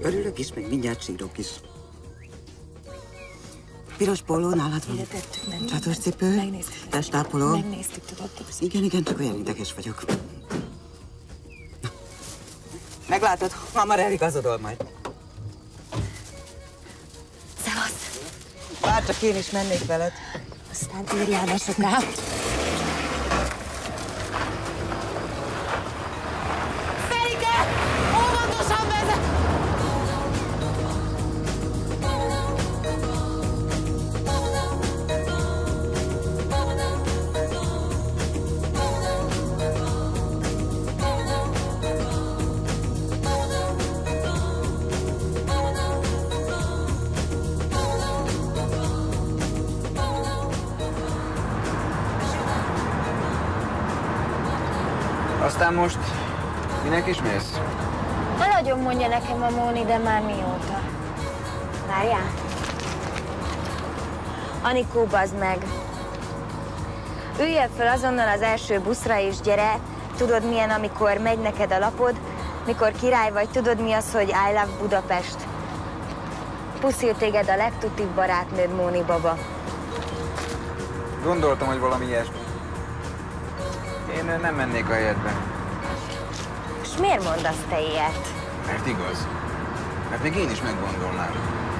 Örülök is, meg mindjárt sírok is. Piros póló nálad van? Csátos cipő? Testápoló? Megnéztük, tudod, többször. Igen, csak olyan ideges vagyok. Meglátod, hamar eligazodol majd. Szevasz! Bár csak én is mennék veled. Aztán írjál be soká. Ferike! Óvatosan vezet! Aztán most minek is mész? Ne nagyon mondja nekem a Móni, de már mióta. Várjál? Anikó, bazd meg. Üljél fel azonnal az első buszra és gyere. Tudod milyen, amikor megy neked a lapod? Mikor király vagy, tudod mi az, hogy I love Budapest? Puszil téged a legtutibb barátnőd, Móni baba. Gondoltam, hogy valami ilyesmi. Én nem mennék a helyedbe. És miért mondasz te ilyet? Mert igaz. Mert még én is meggondolnám.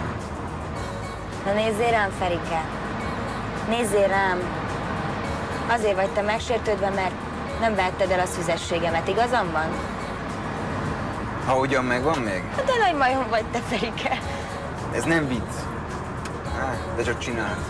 Na nézzél rám, Ferike. Nézzél rám. Azért vagy te megsértődve, mert nem vetted el a szüzességemet. Igazam van? Ha ugyan megvan még? De nagy majom vagy te, Ferike. Ez nem vicc. De csak csináld.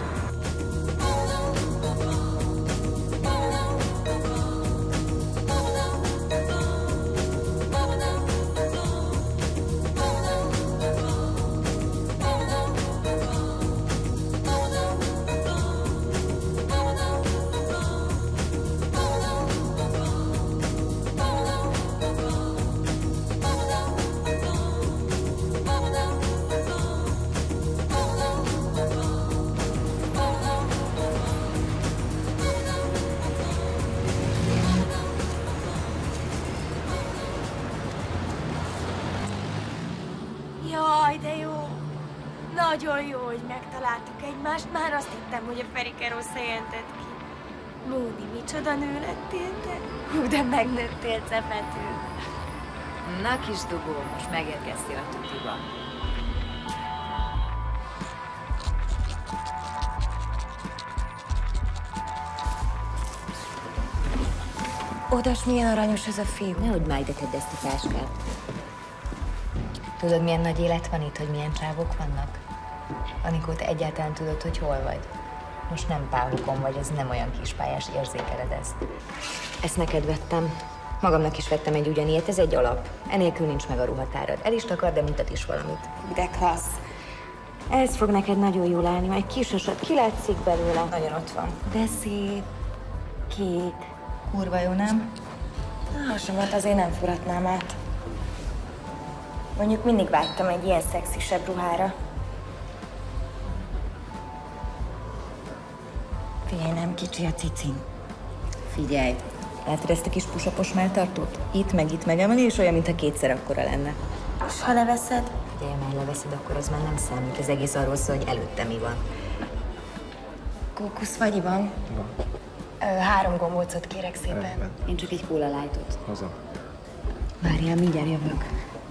Jaj, de jó. Nagyon jó, hogy megtaláltuk egymást. Már azt hittem, hogy a Ferike rossz helyen tett ki. Móni, micsoda nő lettél te? Hú, de megnőttél, cepető. Na kis dugó, most megérkeztél a tutiba. Odas, milyen aranyos ez a fiú. Nehogy már ide tedd ezt a táskát. Tudod, milyen nagy élet van itt, hogy milyen csávok vannak? Anikó, te egyáltalán tudod, hogy hol vagy? Most nem pálhukon vagy, ez nem olyan kispályás, érzékeled ezt. Ezt neked vettem. Magamnak is vettem egy ugyanilyet, ez egy alap. Enélkül nincs meg a ruhatárad. El is takar, de mutat is valamit. De klassz. Ez fog neked nagyon jól állni, majd kisosod kilátszik belőle. Nagyon ott van. De szép. Kék. Kurva jó, nem? A hasamat azért nem furatnám át. Mondjuk mindig vágytam egy ilyen szexisebb ruhára. Figyelj, nem kicsi a cicin. Figyelj, látod ezt a kis pusapos melltartót? Itt meg emelni, és olyan, mintha kétszer akkora lenne. És ha leveszed? Figyelj, ha leveszed, akkor az már nem számít. Az egész arról szól, hogy előtte mi van. Kókuszfagyi van? Van. 3 gombócot kérek szépen. Rendben. Én csak egy Cola Lightot. Haza. Várjál, mindjárt jövök.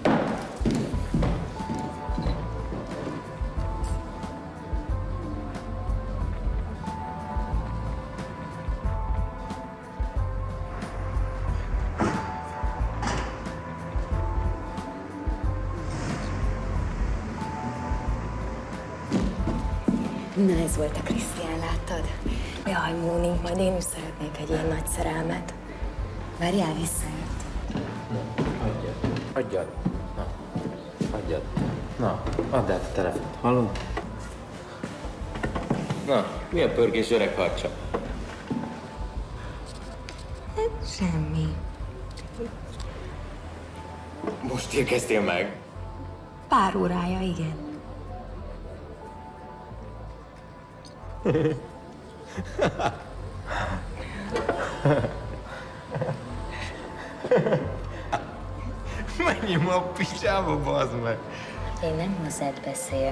Na, ez volt a Krisztián, láttad? Jaj, Móni, majd én is szeretnék egy ilyen nagy szerelmet. Várjál, visszajött. Adjad. Adjad. Na. Adjad. Na, add át a telefont. Hallod? Na, mi a pörgés, öreg harcsa? Semmi. Most érkeztél meg? Pár órája, igen. Menjünk a picsába, bazd meg. Én nem hozzád beszél.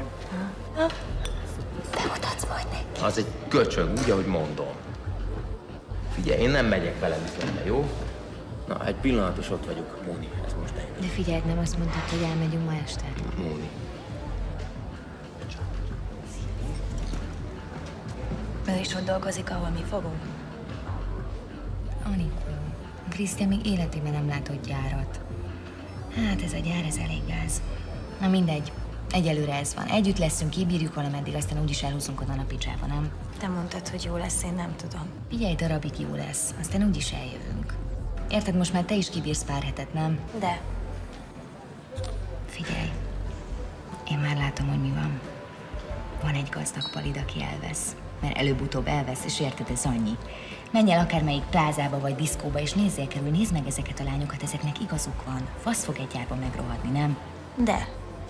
Te odaadsz majd neki. Az egy köcsög, úgy, ahogy mondom. Figyelj, én nem megyek veled üzletbe, jó? Na, egy pillanat, és ott vagyok. Móni, ez most ennyi. De figyelj, nem azt mondtad, hogy elmegyünk ma este? Móni. Ő is ott dolgozik, ahol mi fogunk. Anikó, Krisztián még életében nem látott gyárat. Hát ez a gyár, ez elég gáz. Na mindegy, egyelőre ez van. Együtt leszünk, kibírjuk valameddig, aztán úgyis elhúzunk onnan a picsába, nem? Te mondtad, hogy jó lesz, én nem tudom. Figyelj, darabig jó lesz, aztán úgyis eljövünk. Érted, most már te is kibírsz pár hetet, nem? De Figyelj, én már látom, hogy mi van. Van egy gazdag palid, aki elvesz. Mert előbb-utóbb elvesz, és érted, ez annyi. Menj el akármelyik plázába vagy diszkóba, és nézzél körül, nézd meg ezeket a lányokat, ezeknek igazuk van. Fasz fog egy gyárban megrohadni, nem? De.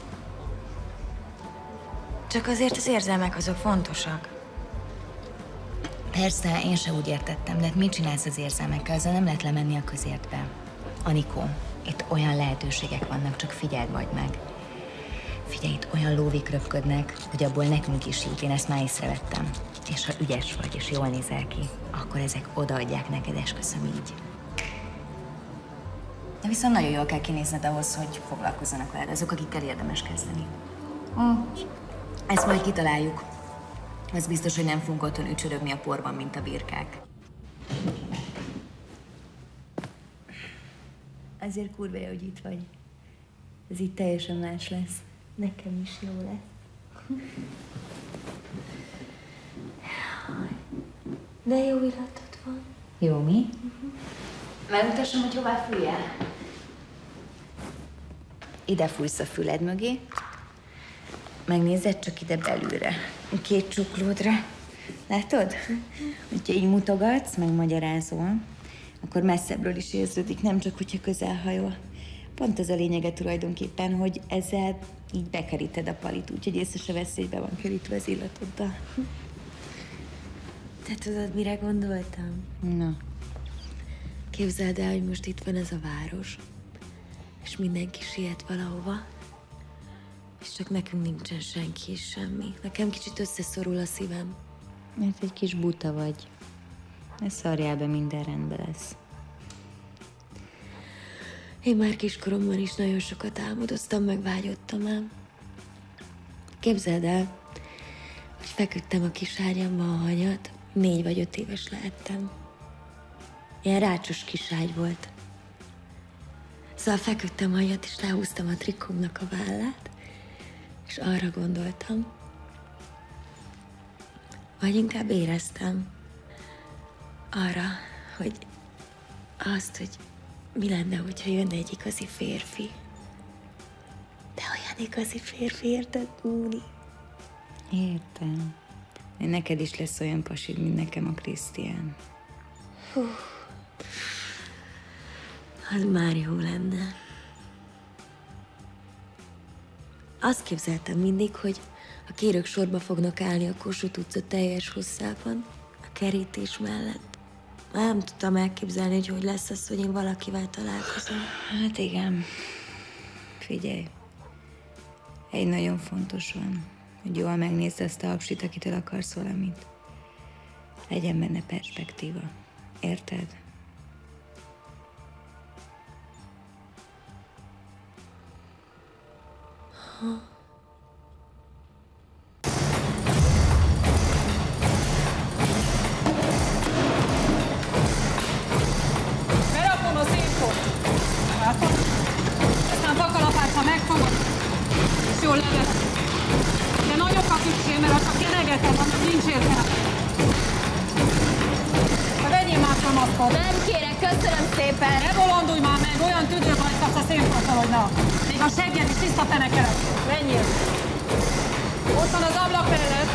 Csak azért az érzelmek azok fontosak. Persze, én se úgy értettem, de mit csinálsz az érzelmekkel? Azzal nem lehet lemenni a közértbe. Anikó, itt olyan lehetőségek vannak, csak figyeld majd meg. Figyelj, itt olyan lóvik röpködnek, hogy abból nekünk is jut, én ezt már észrevettem. És ha ügyes vagy, és jól nézel ki, akkor ezek odaadják neked, esküszöm így. De viszont nagyon jól kell kinézned ahhoz, hogy foglalkozzanak veled azok, akikkel érdemes kezdeni. Ezt majd kitaláljuk. Az biztos, hogy nem fogunk otthon ücsörögni a porban, mint a birkák. Azért kurva jó, hogy itt vagy. Ez itt teljesen más lesz. Nekem is jó lesz. De jó illatod van. Jó, mi? Megmutassam, hogy hová fújjál. Ide fújsz a füled mögé. Megnézed csak ide belülre. Két csuklódra. Látod? Hogyha így mutogatsz, meg magyarázol, akkor messzebbről is érződik, nem csak, hogyha közel hajol. Pont ez a lényege tulajdonképpen, hogy ezzel így bekeríted a palit, úgyhogy észre se vesz, hogy be van kerítve az illatoddal. Te tudod, mire gondoltam? Na. Képzeld el, hogy most itt van ez a város, és mindenki siet valahova, és csak nekünk nincsen senki és semmi. Nekem kicsit összeszorul a szívem. Mert egy kis buta vagy. Ne szarjál be, minden rendben lesz. Én már kiskoromban is nagyon sokat álmodoztam, meg vágyottam ám. Képzeld el, hogy feküdtem a kis ágyamba a hanyat, 4 vagy 5 éves lehettem. Ilyen rácsos kis ágy volt. Szóval feküdtem a hanyat, és lehúztam a trikómnak a vállát, és arra gondoltam, vagy inkább éreztem arra, hogy azt, hogy mi lenne, hogyha jönne egy igazi férfi. De olyan igazi férfi, érted, Móni? Értem. De neked is lesz olyan pasid, mint nekem a Krisztián. Az már jó lenne. Azt képzeltem mindig, hogy a kérők sorba fognak állni a Kossuth utca teljes hosszában, a kerítés mellett. Nem tudtam elképzelni, hogy lesz az, hogy én valakivel találkozom. Hát igen. Figyelj. Egy nagyon fontos van, hogy jól megnézd azt a hapsit, akitől akarsz valamit. Legyen benne perspektíva. Érted? Berakom a szénkot. Látod? Aztán vakalapát, ha megfogod, és jól leveszed. De nagyobb a kicsi, mert azt a kenegetem, annak nincs értelme. Ha vegyél már a maszkot. Nem kérek, köszönöm szépen. Ne bolondulj már meg, olyan tüdőt hagysz a szénkorttal, hogy na. Még a segged is tiszta fenekeret. Menjél. Ott van az ablak mellett.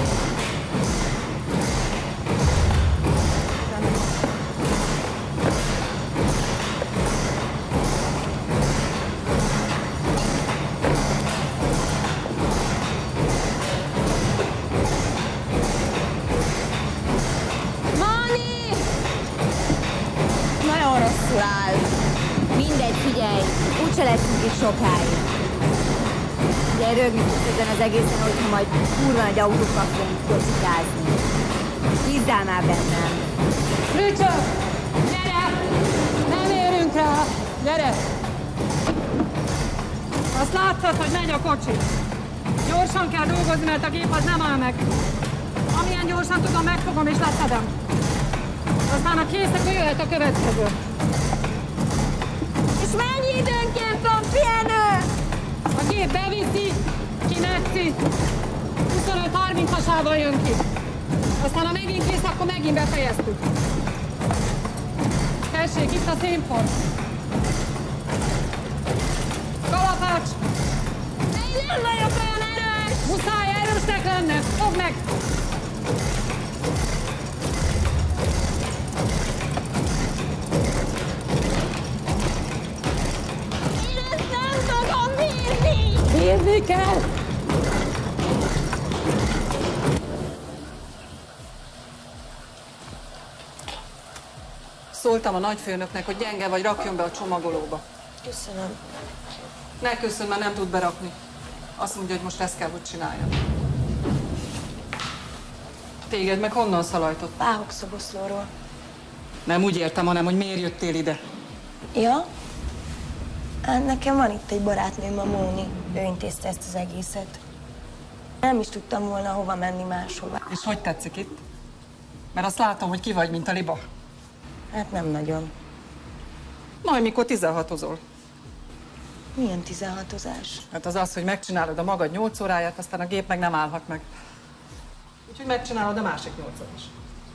Mani! Nagyon rosszul áll. Mindegy, figyelj, úgyse leszünk sokáig. Ugye rögni tudsz ezen az egészen, hogyha majd kurva nagy autókkal fogunk kocsikázni. Bízzál már bennem. Frücsök! Gyere! Nem érünk rá! Gyere! Azt látszott, hogy megy a kocsi. Gyorsan kell dolgozni, mert a gép az nem áll meg. Amilyen gyorsan tudom, megfogom és leszedem. Aztán a készek, jöhet a következő. És mennyi időnként van pihenő? A gép beviszi, kimetszi, 25-30-asával jön ki. Aztán ha megint kész, akkor megint befejeztük. Tessék, itt a színpont. Kalapács! Én nem vagyok olyan erős! Muszáj erősnek lenned! Fogd meg! Én ezt nem tudom bírni! Bírni kell! Szóltam a nagyfőnöknek, hogy gyenge vagy, rakjon be a csomagolóba. Köszönöm. Ne köszön, mert nem tud berakni. Azt mondja, hogy most ezt kell, hogy csinálja. Téged meg honnan szalajtott? Páhok Szoboszlóról. Nem úgy értem, hanem, hogy miért jöttél ide. Ja? Hát nekem van itt egy barátnőm, a Móni. Ő intézte ezt az egészet. Nem is tudtam volna hova menni máshova. És hogy tetszik itt? Mert azt látom, hogy ki vagy, mint a liba. Hát nem nagyon. Majd mikor 16-ozol. Milyen 16-ozás? Hát az az, hogy megcsinálod a magad 8 óráját, aztán a gép meg nem állhat meg. Úgyhogy megcsinálod a másik 8-at is.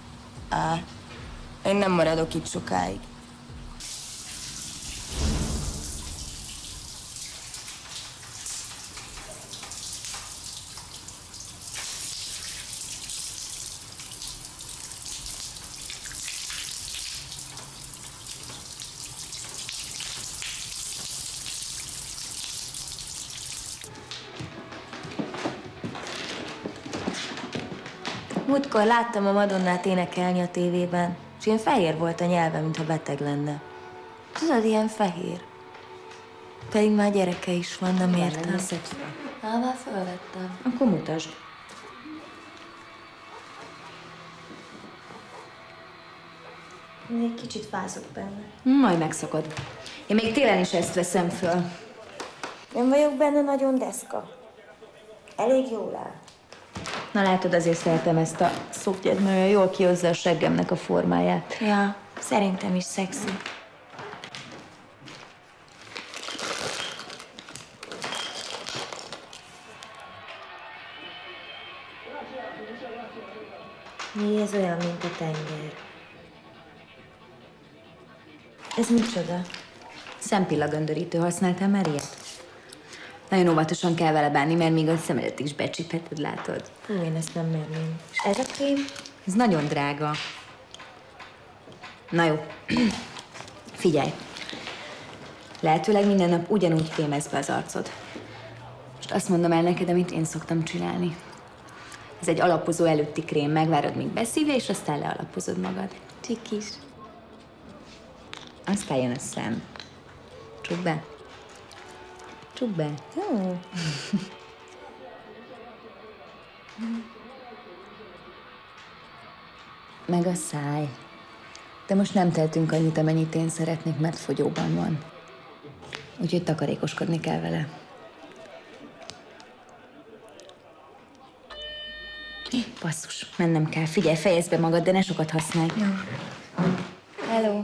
Én nem maradok itt sokáig. Múltkor láttam a Madonnát énekelni a tévében, és ilyen fehér volt a nyelve, mintha beteg lenne. Tudod, ilyen fehér. Pedig már gyereke is van, nem értem. Már felvettem. Akkor mutasd. Még kicsit fázok benne. Majd megszokod. Én még télen is ezt veszem föl. Nem vagyok benne nagyon deszka. Elég jól áll. Na látod, azért szeretem ezt a szoknyát, mert olyan jól kihozza a seggemnek a formáját. Ja, szerintem is szexi. Mi ez olyan, mint a tenger? Ez micsoda? Szempillagöndörítő, használtál már ilyet? Nagyon óvatosan kell vele bánni, mert még a szemedet is becsípheted, látod? Hú, én ezt nem merném. És ez a krém? Ez nagyon drága. Na jó. Figyelj. Lehetőleg minden nap ugyanúgy krémezd be az arcod. Most azt mondom el neked, amit én szoktam csinálni. Ez egy alapozó előtti krém, megvárod, míg beszívja, és aztán lealapozod magad. Csikis. Aztán jön a szem. Csukd be. Csukd be. Jó. Meg a száj. De most nem tehetünk annyit, amennyit én szeretnék, mert fogyóban van. Úgyhogy takarékoskodni kell vele. Basszus, mennem kell. Figyelj, fejezd be magad, de ne sokat használj. Jó. Hello.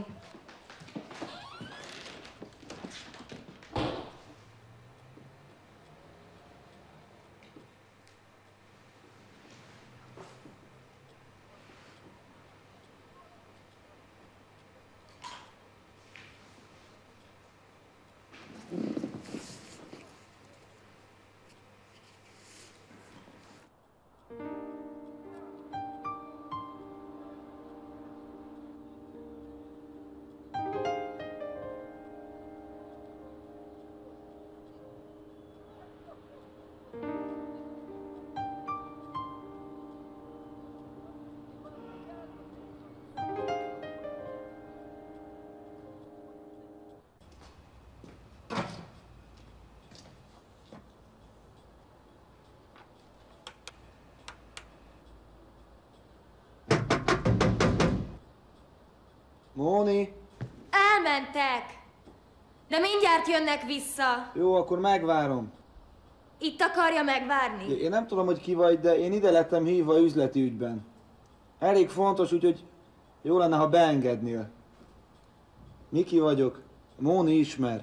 Móni! Elmentek! De mindjárt jönnek vissza. Jó, akkor megvárom. Itt akarja megvárni? Én nem tudom, hogy ki vagy, de én ide lettem hívva üzleti ügyben. Elég fontos, úgyhogy jó lenne, ha beengednél. Miki vagyok. Móni ismer.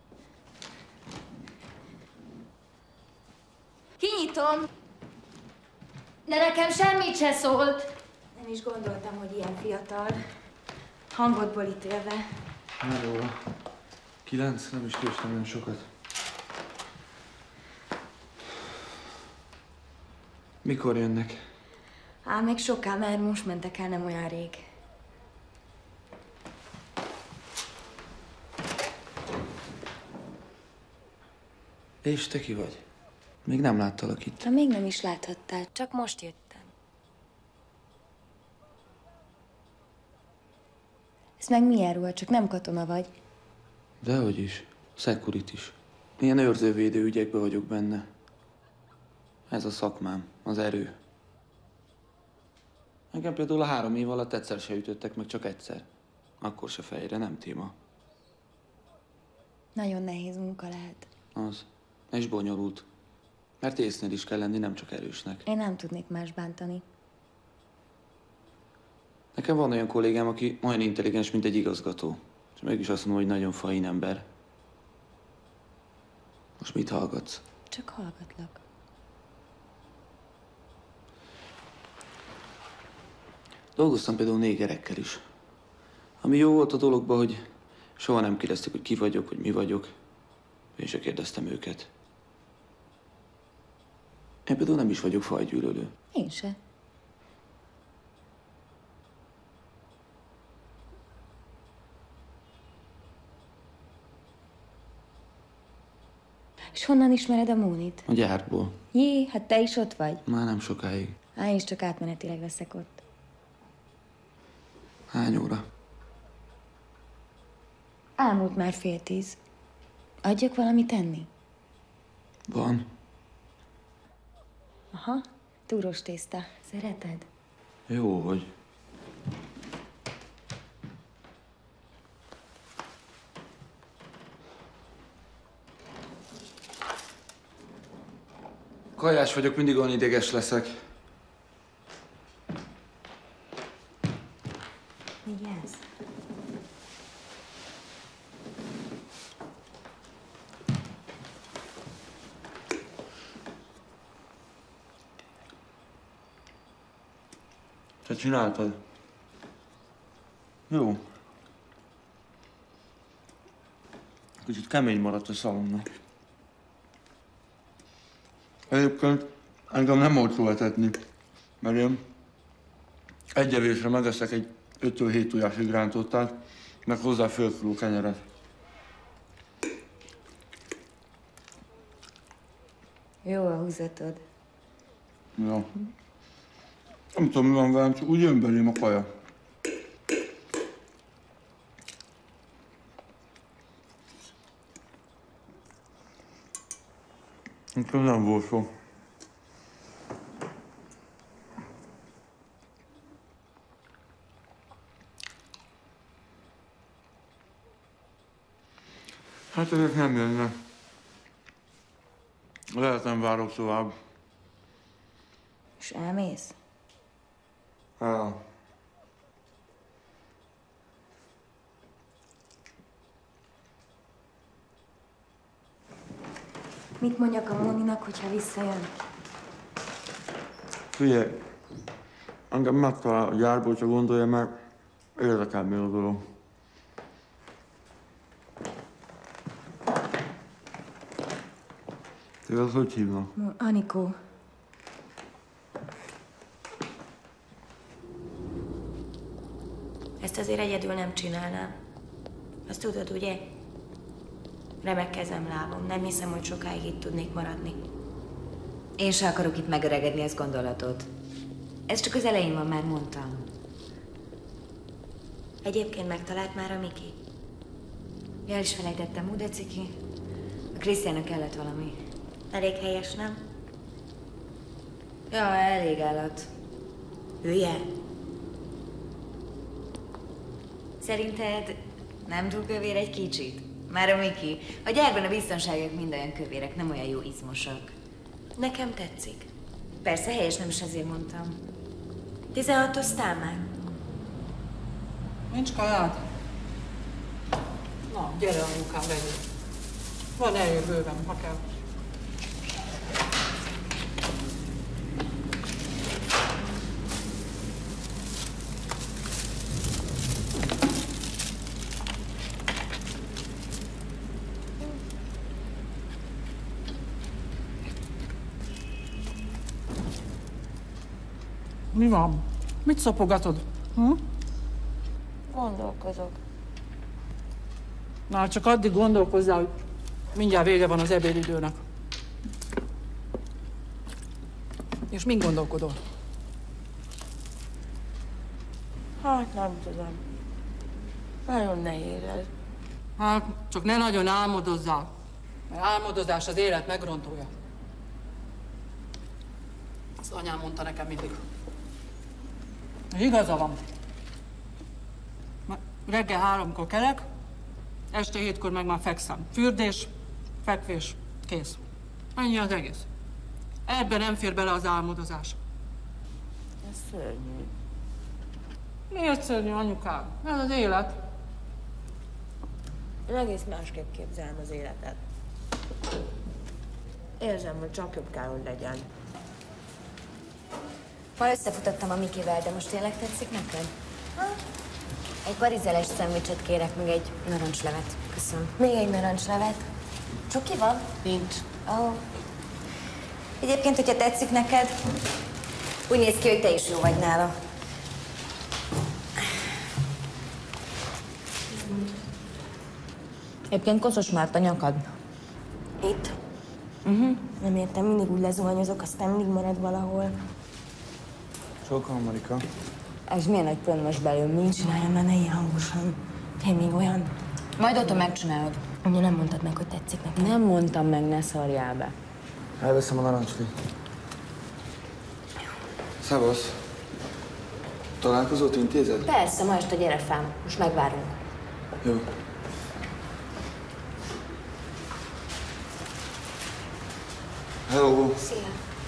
Kinyitom. De nekem semmit se szólt. Nem is gondoltam, hogy ilyen fiatal. Hangodból ítélve. Hány óra? 9? Nem is késtem olyan sokat. Mikor jönnek? Még soká, mert most mentek el nem olyan rég. És te ki vagy? Még nem láttalak itt. Ha még nem is láthattál, csak most jöttem. Ez meg milyen ruha, csak nem katona vagy? Dehogy is. Securitis. Ilyen őrzővédő ügyekben vagyok benne. Ez a szakmám, az erő. Engem például a 3 év alatt egyszer se ütöttek meg, csak egyszer. Akkor se fejre, nem téma. Nagyon nehéz munka lehet. Az. És bonyolult. Mert észnél is kell lenni, nem csak erősnek. Én nem tudnék más bántani. Nekem van olyan kollégám, aki olyan intelligens, mint egy igazgató. És mégis azt mondom, hogy nagyon fain ember. Most mit hallgatsz? Csak hallgatlak. Dolgoztam például négerekkel is. Ami jó volt a dologban, hogy soha nem kérdezték, hogy ki vagyok, hogy mi vagyok. Én se kérdeztem őket. Én például nem is vagyok fajgyűlölő. Én se. És honnan ismered a Mónit? A gyárból. Jé, hát te is ott vagy. Már nem sokáig. Én is csak átmenetileg leszek ott. Hány óra? Elmúlt már 9:30. Adjak valamit enni? Van. Aha, túros tészta. Szereted? Jó vagy. Kajás vagyok, mindig olyan ideges leszek. Vigyázz. Te csináltad? Jó. Kicsit kemény maradt a szalonna. Egyébként engem nem volt szó etetni, mert én egy evésre megeszek egy 5-7 ujjásig rántottát, meg hozzá fél kiló kenyeret. Jó a húzatod. Ja. Nem tudom, mi van velem, csak úgy jön belém a kaja. Nekem nem volt szó. Hát ezek nem jönnek. Lehet nem várok tovább. És elmész? Ja. Mit mondjak a Móninak, hogyha visszajön? Figyelj, engem megtalál a gyárból, csak gondolja, mert érdekel még a dolog. Te az hogy hívnak? Anikó. Ezt azért egyedül nem csinálnám. Azt tudod, ugye? Remek kezem, lábam. Nem hiszem, hogy sokáig itt tudnék maradni. Én se akarok itt megöregedni, ezt gondolatod. Ez csak az elején van, már mondtam. Egyébként megtalált már a Miki? El is felejtettem, de ciki. A Krisztiának kellett valami. Elég helyes, nem? Ja, elég állat. Hülye. Szerinted nem túl kövér egy kicsit? Már a Miki. A gyárban a biztonságok mind olyan kövérek, nem olyan jó izmosak. Nekem tetszik. Persze, helyes, nem is ezért mondtam. 16-osztál már? Nincs kajád? Na, gyere anyukám, vegyük. Van elég bőven, ha kell. Mi van? Mit szopogatod? Gondolkozok. Már csak addig gondolkozzál, hogy mindjárt vége van az ebédidőnek. És mind gondolkodol? Hát nem tudom. Nagyon nehéz ez. Hát, csak ne nagyon álmodozzál. Mert álmodozás az élet megrontója. Ezt anyám mondta nekem mindig. Igaza van. Reggel 3-kor kelek, este 7-kor meg már fekszem. Fürdés, fekvés, kész. Ennyi az egész. Ebben nem fér bele az álmodozás. Ez szörnyű. Miért szörnyű, anyukám? Ez az élet. Én egész másképp képzelem az életet. Érzem, hogy csak jobb kell, hogy legyen. Ma összefutottam a Mikivel, de most tényleg tetszik neked? Egy barizeles szendvicset kérek, meg egy narancslevet. Köszönöm. Még egy narancslevet. Csoki van? Nincs. Ó. Egyébként, hogyha tetszik neked, úgy néz ki, hogy te is jó vagy nála. Egyébként koszos már a nyakad. Itt? Nem értem, mindig úgy lezuhanyozok, aztán mindig marad valahol. Sokan, Marika. Ez milyen nagy pont most belőle, nincs csináljam már, ne ilyen hangosan. Én még olyan. Majd otthon megcsinálod. Ugye nem mondtad meg, hogy tetszik nekem? Nem mondtam meg, ne szarjál be. Elveszem a narancslit. Szevasz. Találkozót intézed? Persze, ma este gyere fám. Most megvárunk. Jó. Hello. Szia.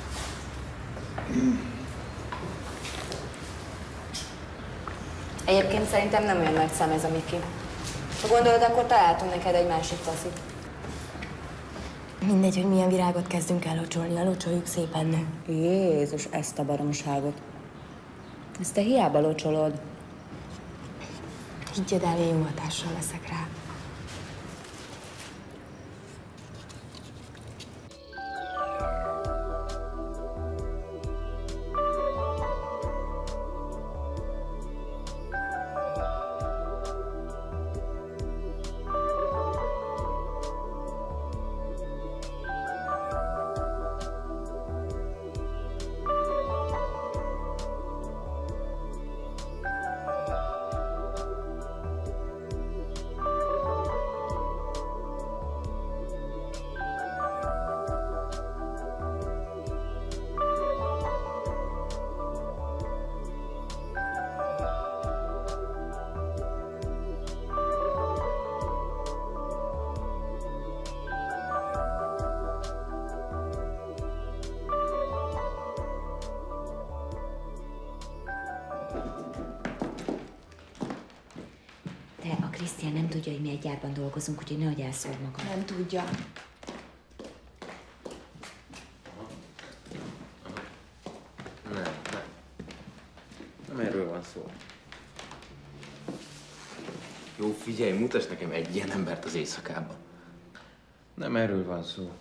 Egyébként szerintem nem olyan nagy szám ez a Miki. Ha gondolod, akkor találtunk neked egy másik taszit. Mindegy, hogy milyen virágot kezdünk el locsolni, locsoljuk szépen, nő. Jézus, ezt a baromságot. Ezt te hiába locsolod. Higgyed el, én jó hatással leszek rá. De a Krisztián nem tudja, hogy mi egy gyárban dolgozunk, úgyhogy nehogy elszór magad. Nem tudja. Nem erről van szó. Jó, figyelj, mutass nekem egy ilyen embert az éjszakában. Nem erről van szó.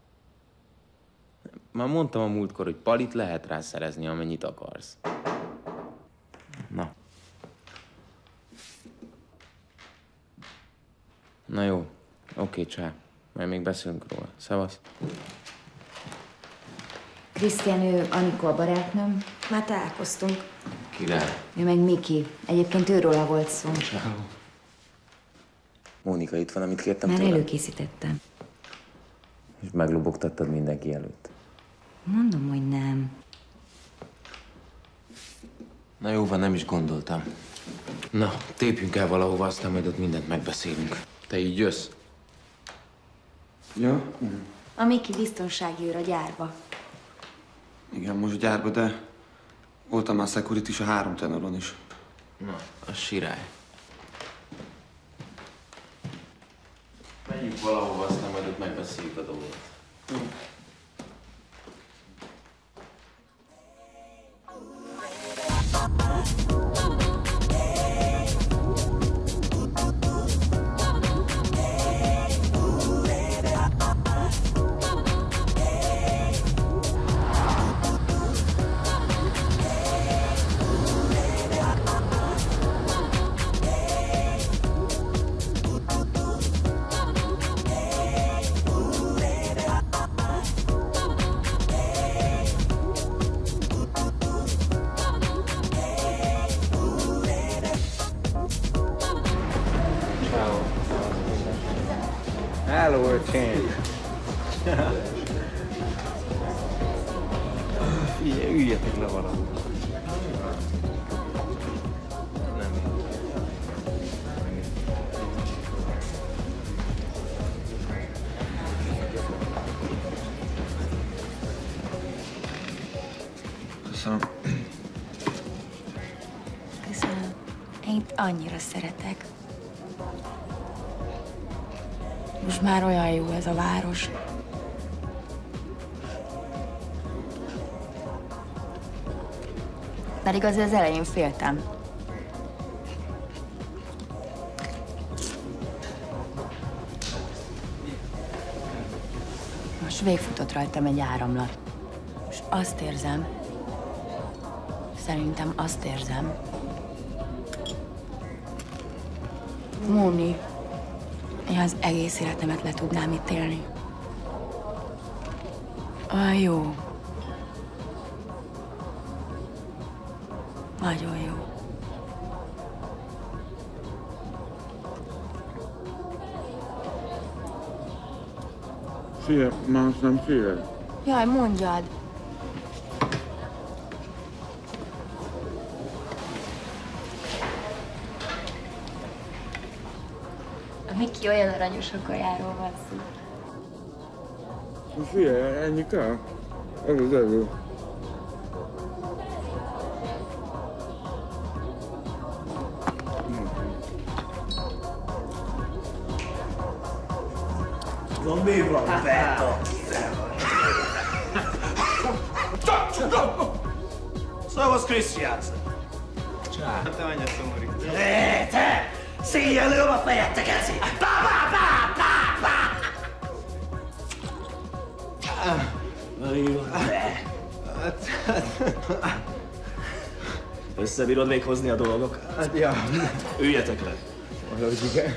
Már mondtam a múltkor, hogy palit lehet rá szerezni, amennyit akarsz. Na. Na jó. Oké, csá. Majd még beszélünk róla. Szevasz. Krisztián, ő Anikó a barátnőm. Már találkoztunk. Király. Ő meg Miki. Egyébként őróla volt szó. Ciao. Mónika, itt van, amit kértem Már tőled? előkészítettem. És meglobogtattad mindenki előtt. Mondom, hogy nem. Na jó van, nem is gondoltam. Na, tépjünk el valahova, aztán majd ott mindent megbeszélünk. Te így jössz? Ja? A Miki biztonsági őr a gyárba. Igen, most gyárba, de voltam már security is a 3 tenoron is. Na, a sirály. Menjünk valahova, aztán majd ott megbeszéljük a dolgot. Hello, öcsém! Figyelj, üljetek le valahol. Köszönöm. Köszönöm. Én itt annyira szeretek. Most már olyan jó ez a város. Pedig azért az elején féltem. Most végigfutott rajtam egy áramlat. És azt érzem, szerintem azt érzem, Móni, én az egész életemet le tudnám itt élni. Olyan jó. Nagyon jó. Szia, már azt nem szia. Jaj, mondjad. A Miki olyan aranyos, a kajáról van szó. Szia, ennyi kell? Ez az elő. Non mi va, perfetto. Servus Christian. Ciao. Te menj szomorít. Te! Széjjel lőm a fejet, Geci! Pá, pá, pá, pá, pá! Összebírod még hozni a dolgok? Hát, ja. Üljetek le. Valahogy igen.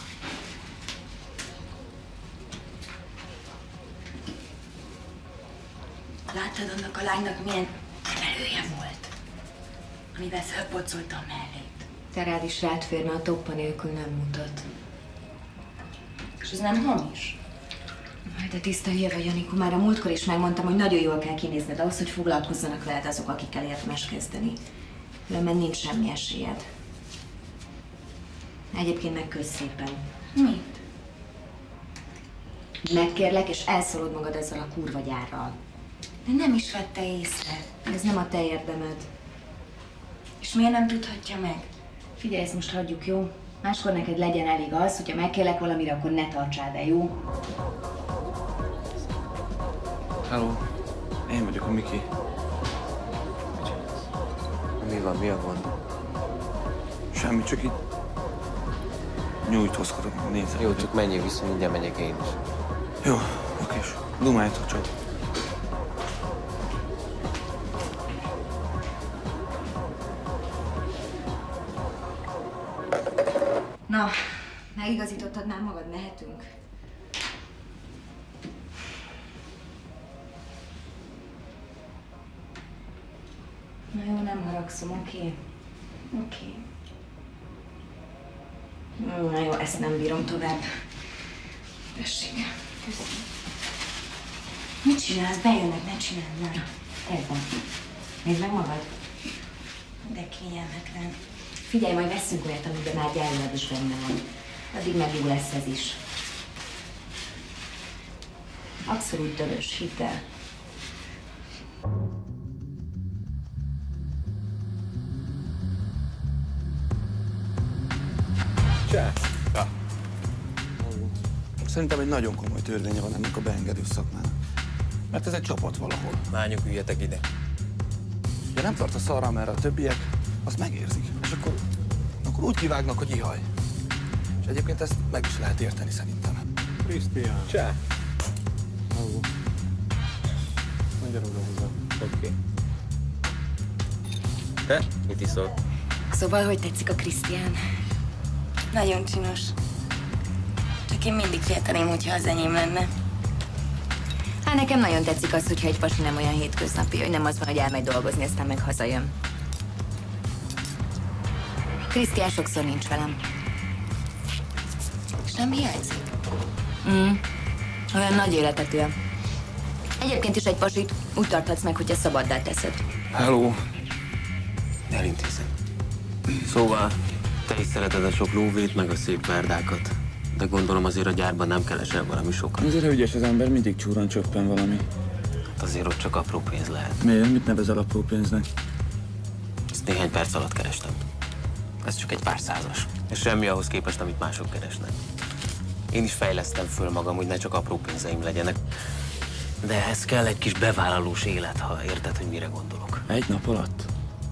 Láttad annak a lánynak milyen emelője volt, amivel felpocolta a mellét? Te rád is rád férne, a toppa nélkül nem mutat. És ez nem hamis? Majd de tiszta hülye vagy, Anikó. Már a múltkor is megmondtam, hogy nagyon jól kell kinézned ahhoz, hogy foglalkozzanak veled azok, akikkel érdemes kezdeni. Különben nincs semmi esélyed. Egyébként meg kösz szépen. Mit? Megkérlek, és elszólod magad ezzel a kurva gyárral. De nem is vette észre. Ez nem a te érdemed. És miért nem tudhatja meg? Figyelj, ezt most hagyjuk, jó? Máskor neked legyen elég az, hogyha megkérlek valamire, akkor ne tartsál el, jó? Hello, én vagyok a Miki. Mi van, mi a gond? Semmi, csak itt nyújtózkodok, nézek. Jó, csak menjél vissza, mindjárt megyek én is. Jó, okés. Dumáljatok csak. Na, megigazítottad már magad, mehetünk. Na jó, nem haragszom, oké? Oké. Na jó, ezt nem bírom tovább. Tessék. Köszönöm. Mit csinálsz? Bejönnek, ne csináld már. Értem. Nézd meg magad. De kényelmetlen. Figyelj, majd veszünk olyat, amiben már gyárilag is benne van. Addig meg jó lesz ez is. Abszolút dögös, hidd el. Cseh! Ja. Szerintem egy nagyon komoly törvénye van ennek a beengedő szakmának. Mert ez egy csapat valahol. Mányok, üljetek ide. Ha nem tartasz arra, mert a többiek azt megérzik. És akkor úgy kivágnak, hogy ihaj. És egyébként ezt meg is lehet érteni szerintem. Krisztián. Cseh! Magyarul hozzá. Oké. Te? Mit iszol? Szóval, hogy tetszik a Krisztián? Nagyon csinos. Csak én mindig félteném, hogyha az enyém lenne. Hát nekem nagyon tetszik az, hogyha egy pasi nem olyan hétköznapi, hogy nem az van, hogy elmegy dolgozni, aztán meg hazajön. Krisztián sokszor nincs velem. És nem hiányzik? Olyan nagy életet él. Egyébként is egy pasit úgy tarthatsz meg, hogyha szabaddá teszed. Hello! Elintézem. Szóval, te is szereted a sok lóvét, meg a szép verdákat. De gondolom azért a gyárban nem keresel valami sokat. Azért, ha ügyes az ember, mindig csúran csöppen valami. Hát azért ott csak apró pénz lehet. Miért? Mit nevezel apró pénznek? Ezt néhány perc alatt kerestem. Ez csak egy pár százas. És semmi ahhoz képest, amit mások keresnek. Én is fejlesztem föl magam, hogy ne csak apró pénzeim legyenek. De ehhez kell egy kis bevállalós élet, ha érted, hogy mire gondolok. Egy nap alatt?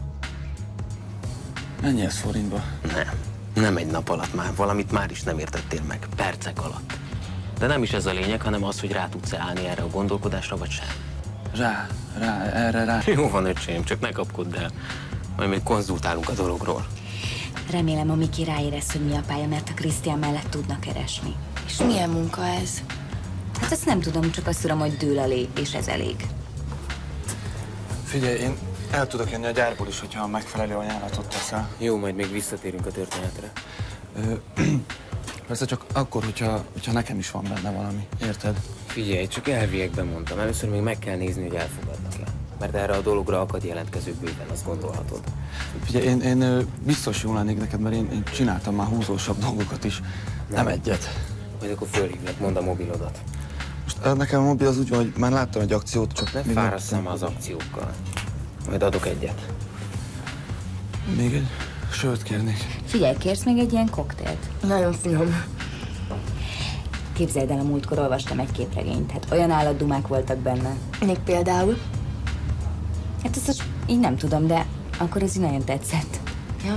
Mennyi ez forintba? Nem egy nap alatt már. Valamit már is nem értettél meg. Percek alatt. De nem is ez a lényeg, hanem az, hogy rá tudsz-e állni erre a gondolkodásra, vagy sem. Rá. Jó van, öcsém, csak ne kapkodd el. Majd még konzultálunk a dologról. Remélem, a Miki ráérez, hogy mi a pálya, mert a Krisztián mellett tudnak keresni. És milyen munka ez? Hát azt nem tudom, csak azt tudom, hogy dől a lé, és ez elég. Figyelj, én el tudok jönni a gyárból is, hogyha megfelelő ajánlatot teszel. Jó, majd még visszatérünk a történetre. Persze csak akkor, hogyha nekem is van benne valami, érted? Figyelj, csak elviekben mondtam. Először még meg kell nézni, hogy elfogadnak-e. Mert erre a dologra akad jelentkezők bőven, azt gondolhatod. Figyelj, én biztos jó lennék neked, mert én csináltam már húzósabb dolgokat is. Nem egyet. Majd akkor fölhívlak, mondd a mobilodat. Most nekem a mobil az úgy van, hogy már láttam egy akciót, csak... Ne fárasszam az akciókkal. Majd adok egyet. Még egy sört kérnék. Figyelj, kérsz még egy ilyen koktélt? Nagyon finom. Képzeld el, a múltkor olvastam egy képregényt, hát olyan állatdumák voltak benne. Még például? Hát ezt most így nem tudom, de akkor ez így nagyon tetszett. Ja.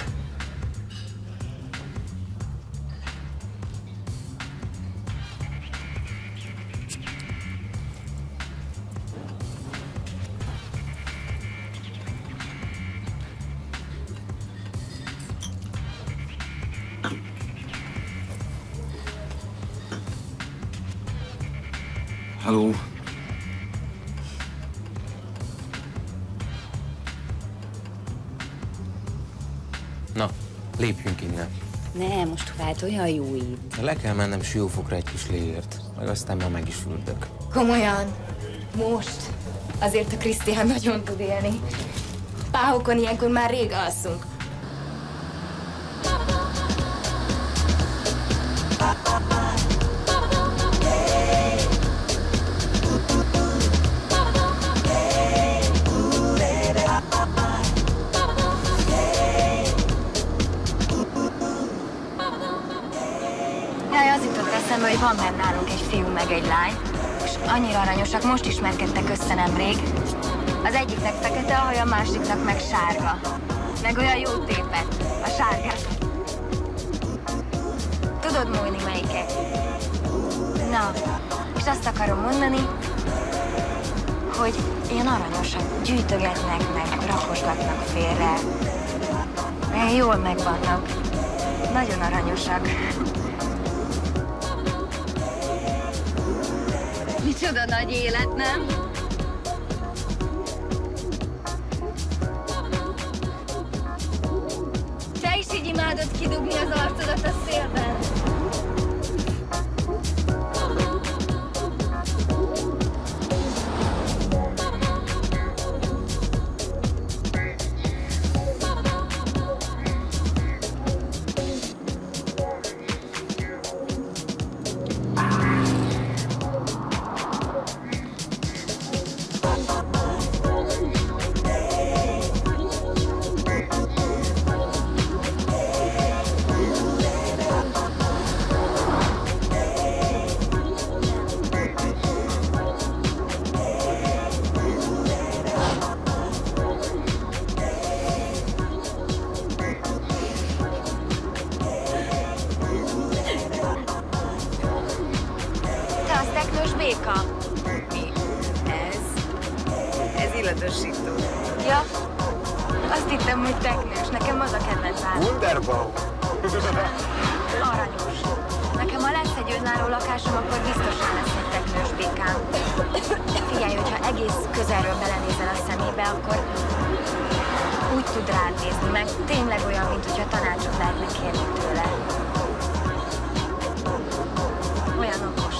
Hello. Na, lépjünk innen. Ne, most vált, olyan jó itt. Le kell mennem Siófokra egy kis léért, meg aztán már meg is fürdök. Komolyan? Most? Azért a Krisztián nagyon tud élni. Páhokon ilyenkor már rég alszunk. Az jutott eszembe, hogy van benne nálunk egy fiú meg egy lány, és annyira aranyosak, most ismerkedtek össze nemrég. Az egyiknek fekete a haja, a másiknak meg sárga. Meg olyan jó tépet, a sárgát. Tudod múlni melyiket? Na, és azt akarom mondani, hogy ilyen aranyosak, gyűjtögetnek meg, rakosgatnak félre. Jól megvannak. Nagyon aranyosak. Micsoda nagy élet, nem? Te is így imádod kidugni az arcodat a szélben. Szödösítő. Ja, azt hittem, hogy teknős. Nekem az a kedvenc állam. Wunderbaum! Aranyos. Nekem, ha lesz egy önálló lakásom, akkor biztosan lesz egy teknős békám. Figyelj, hogyha egész közelről belenézel a szemébe, akkor úgy tud rád nézni, meg tényleg olyan, mint hogyha tanácsot lehetne kérni tőle. Olyan okos.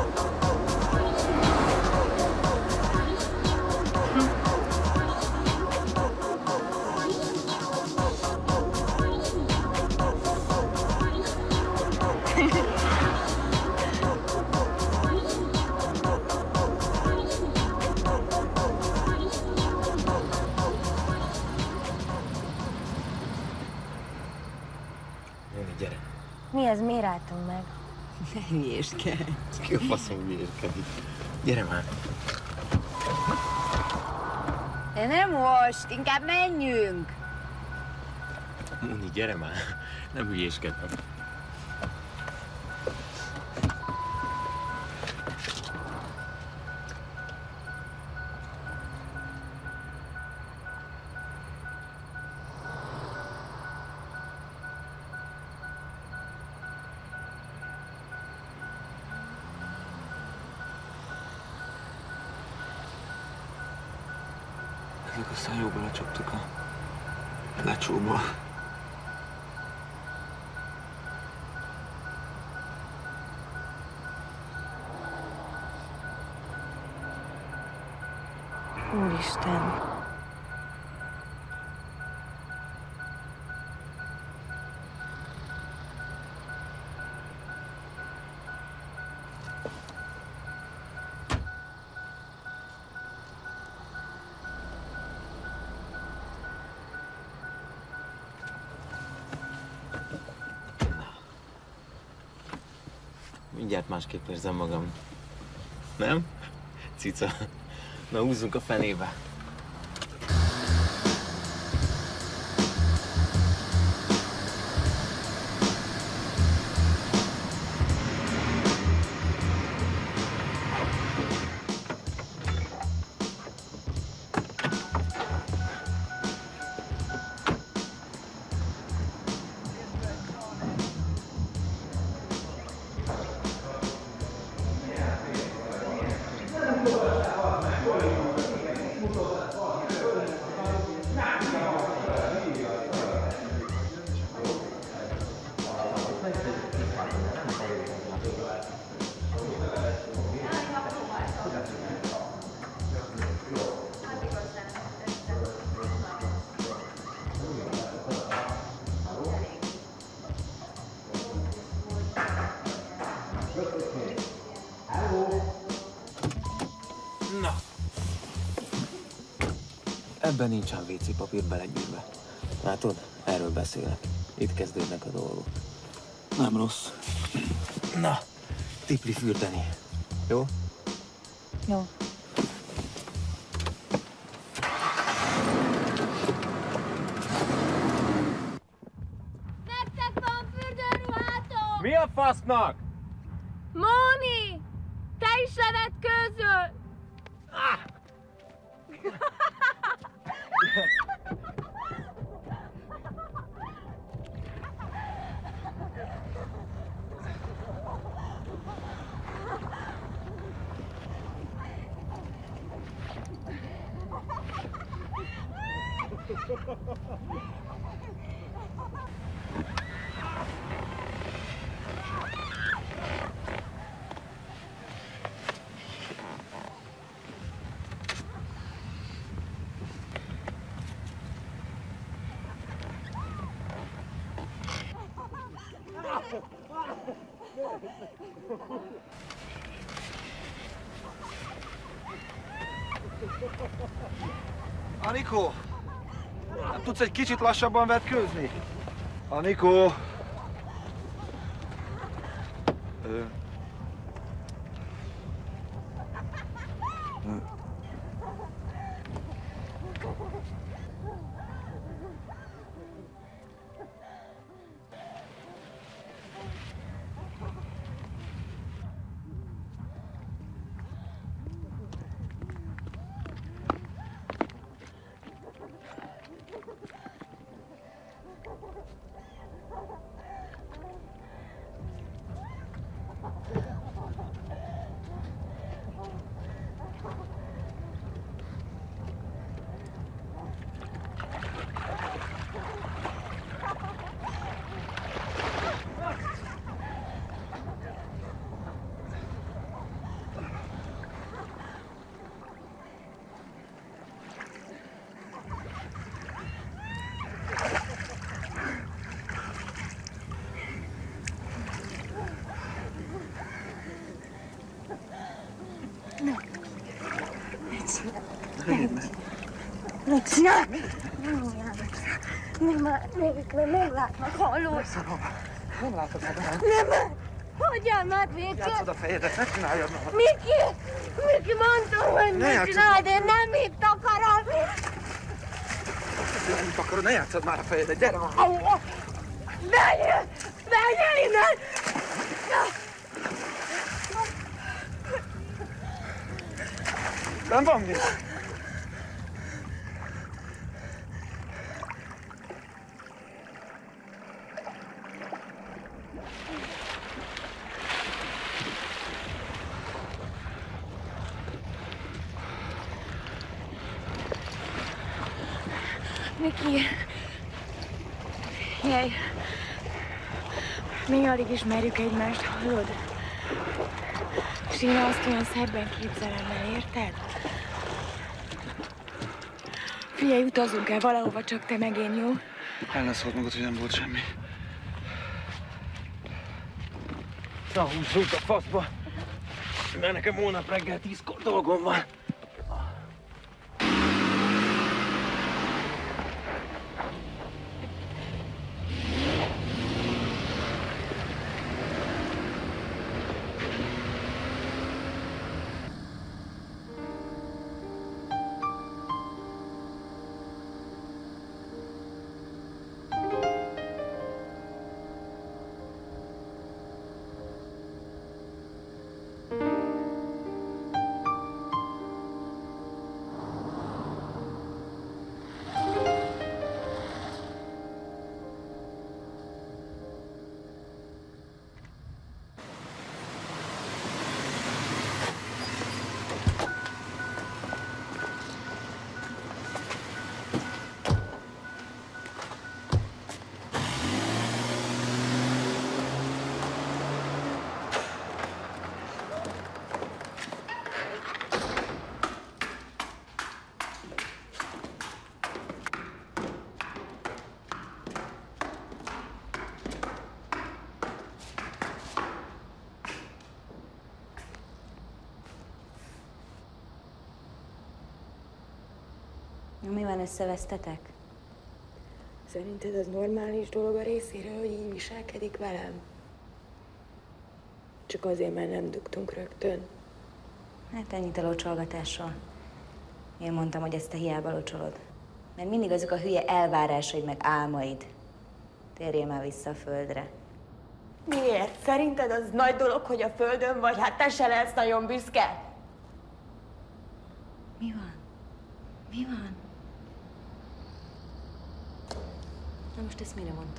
Gyere. Mi ez? Miért álltunk meg? Ne hülyéskedj. Ki a faszom hülyéskedik? Gyere már. De nem most, inkább menjünk. Muni, gyere már. Nem hülyéskedj. Ezek aztán jól belecsaptuk a lecsóba. Úristen. Mindjárt másképp érzem magam. Nem? Cica. Na, húzzunk a fenébe. Na. Ebben nincsen WC papír belegyűrve. Látod? Erről beszélek. Itt kezdődnek a dolgok. Nem rossz. Na, tipli fürdeni. Jó? Jó. Nektek van fürdőruhátok! Mi a fasznak? Móni! Te is levetkőzöl! Anikó! Nem tudsz egy kicsit lassabban vetkőzni? Anikó! Hülyén meg. Mit csinál? Nem látnak, hallod? Nem látod meg. Nem, hagyjál már végül! Játszod a fejedet, ne csináljad meg. Miki, mondtam, hogy Ne mit csináld, én nem itt akarom! Nem itt akarod, ne játszod már a fejedet, gyere már! Menjél innen! Nem van mi? Miki, jaj, mi alig ismerjük egymást, hallod? És én azt olyan szebben képzelem el, érted? Figyelj, utazunk el valahova, csak te meg én, jó? El ne szóld magad, hogy nem volt semmi. Na, húzzunk a faszba, mert nekem holnap reggel 10-kor dolgom van. Mi van, összevesztetek? Szerinted az normális dolog a részéről, hogy így viselkedik velem? Csak azért, mert nem dugtunk rögtön. Hát ennyit a locsolgatásról. Én mondtam, hogy ezt te hiába locsolod. Mert mindig azok a hülye elvárásaid meg álmaid. Térjél már vissza a földre. Miért? Szerinted az nagy dolog, hogy a földön vagy? Hát te se lesz nagyon büszke. Mi van? Mi van? Na most ezt mire mondtad?